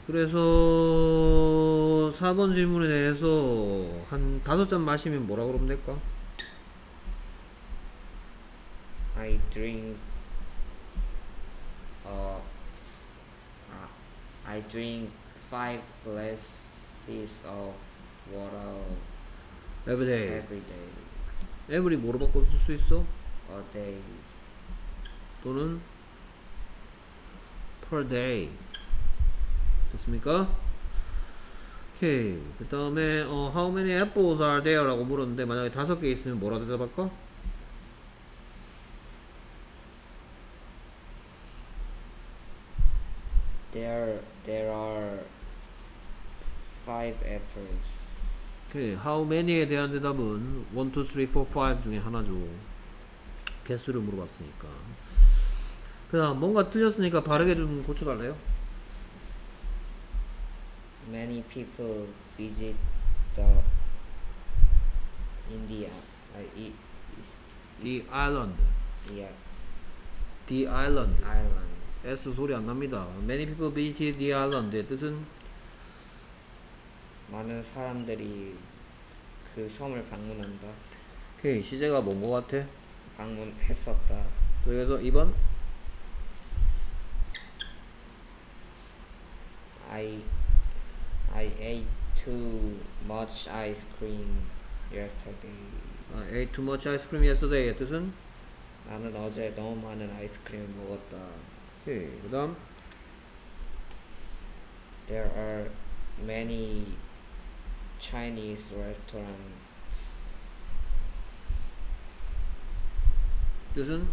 [SPEAKER 1] 그래서 사 번 질문에 대해서 한 다섯 잔 마시면 뭐라 그러면 될까?
[SPEAKER 2] I drink. 어, 아, I drink five glasses of water
[SPEAKER 1] Every day.
[SPEAKER 2] every day.
[SPEAKER 1] Every 뭐로 바꿔 쓸 수 있어?
[SPEAKER 2] A day.
[SPEAKER 1] 또는 per day. 됐습니까? 오케이, 그 다음에 어, how many apples are there? 라고 물었는데 만약에 다섯 개 있으면 뭐라 대답할까?
[SPEAKER 2] There there are five apples.
[SPEAKER 1] 오케이, how many에 대한 대답은 일, 이, 삼, 사, 오 중에 하나죠. 개수를 물어봤으니까. 그 다음 뭔가 틀렸으니까 바르게 좀 고쳐달래요.
[SPEAKER 2] Many people visit the India. Uh, i- is-
[SPEAKER 1] The island.
[SPEAKER 2] yeah,
[SPEAKER 1] The island.
[SPEAKER 2] island.
[SPEAKER 1] S 소리 안 납니다. Many people visited the island의 뜻은
[SPEAKER 2] 많은 사람들이 그 섬을 방문한다.
[SPEAKER 1] 오케이, 시제가 뭔 거 같아?
[SPEAKER 2] 방문했었다.
[SPEAKER 1] 그래서 이 번
[SPEAKER 2] I I ate too much ice cream yesterday.
[SPEAKER 1] I ate too much ice cream yesterday의 뜻은
[SPEAKER 2] 나는 어제 너무 많은 아이스크림을 먹었다.
[SPEAKER 1] 오케이, 그 다음
[SPEAKER 2] There are many Chinese restaurants.
[SPEAKER 1] 뜻은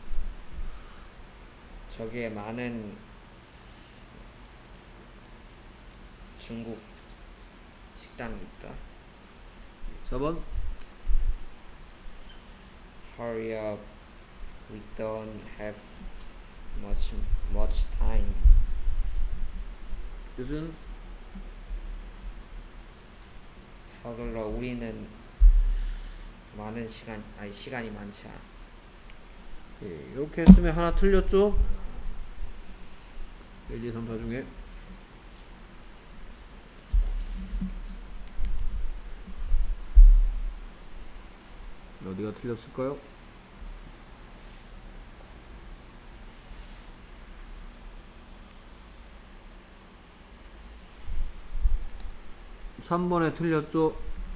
[SPEAKER 2] 저기에 많은 중국 식당이 있다.
[SPEAKER 1] 사 번
[SPEAKER 2] Hurry up, we don't have much much time.
[SPEAKER 1] 뜻은
[SPEAKER 2] 서둘러 우리는 많은 시간 아니 시간이 많지 않아.
[SPEAKER 1] 예, 이렇게 했으면 하나 틀렸죠? 일, 이, 삼, 사 중에 어디가 틀렸을까요? 삼 번에 틀렸죠?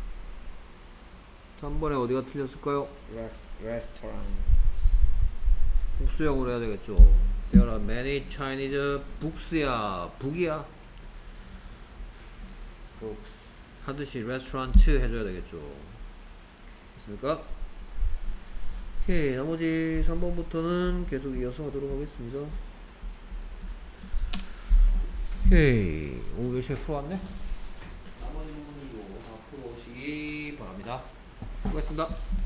[SPEAKER 1] 삼 번에 어디가 틀렸을까요?
[SPEAKER 2] 레스토랑.
[SPEAKER 1] 복수형으로 해야 되겠죠. There are many Chinese books야. 북이야.
[SPEAKER 2] books.
[SPEAKER 1] 하듯이 restaurant 해줘야 되겠죠. 됐습니까? 오케이. 나머지 삼 번부터는 계속 이어서 하도록 하겠습니다. 오케이. 오, 몇 시에 풀어왔네? 나머지 부분도 다 풀어오시기 바랍니다. 수고했습니다.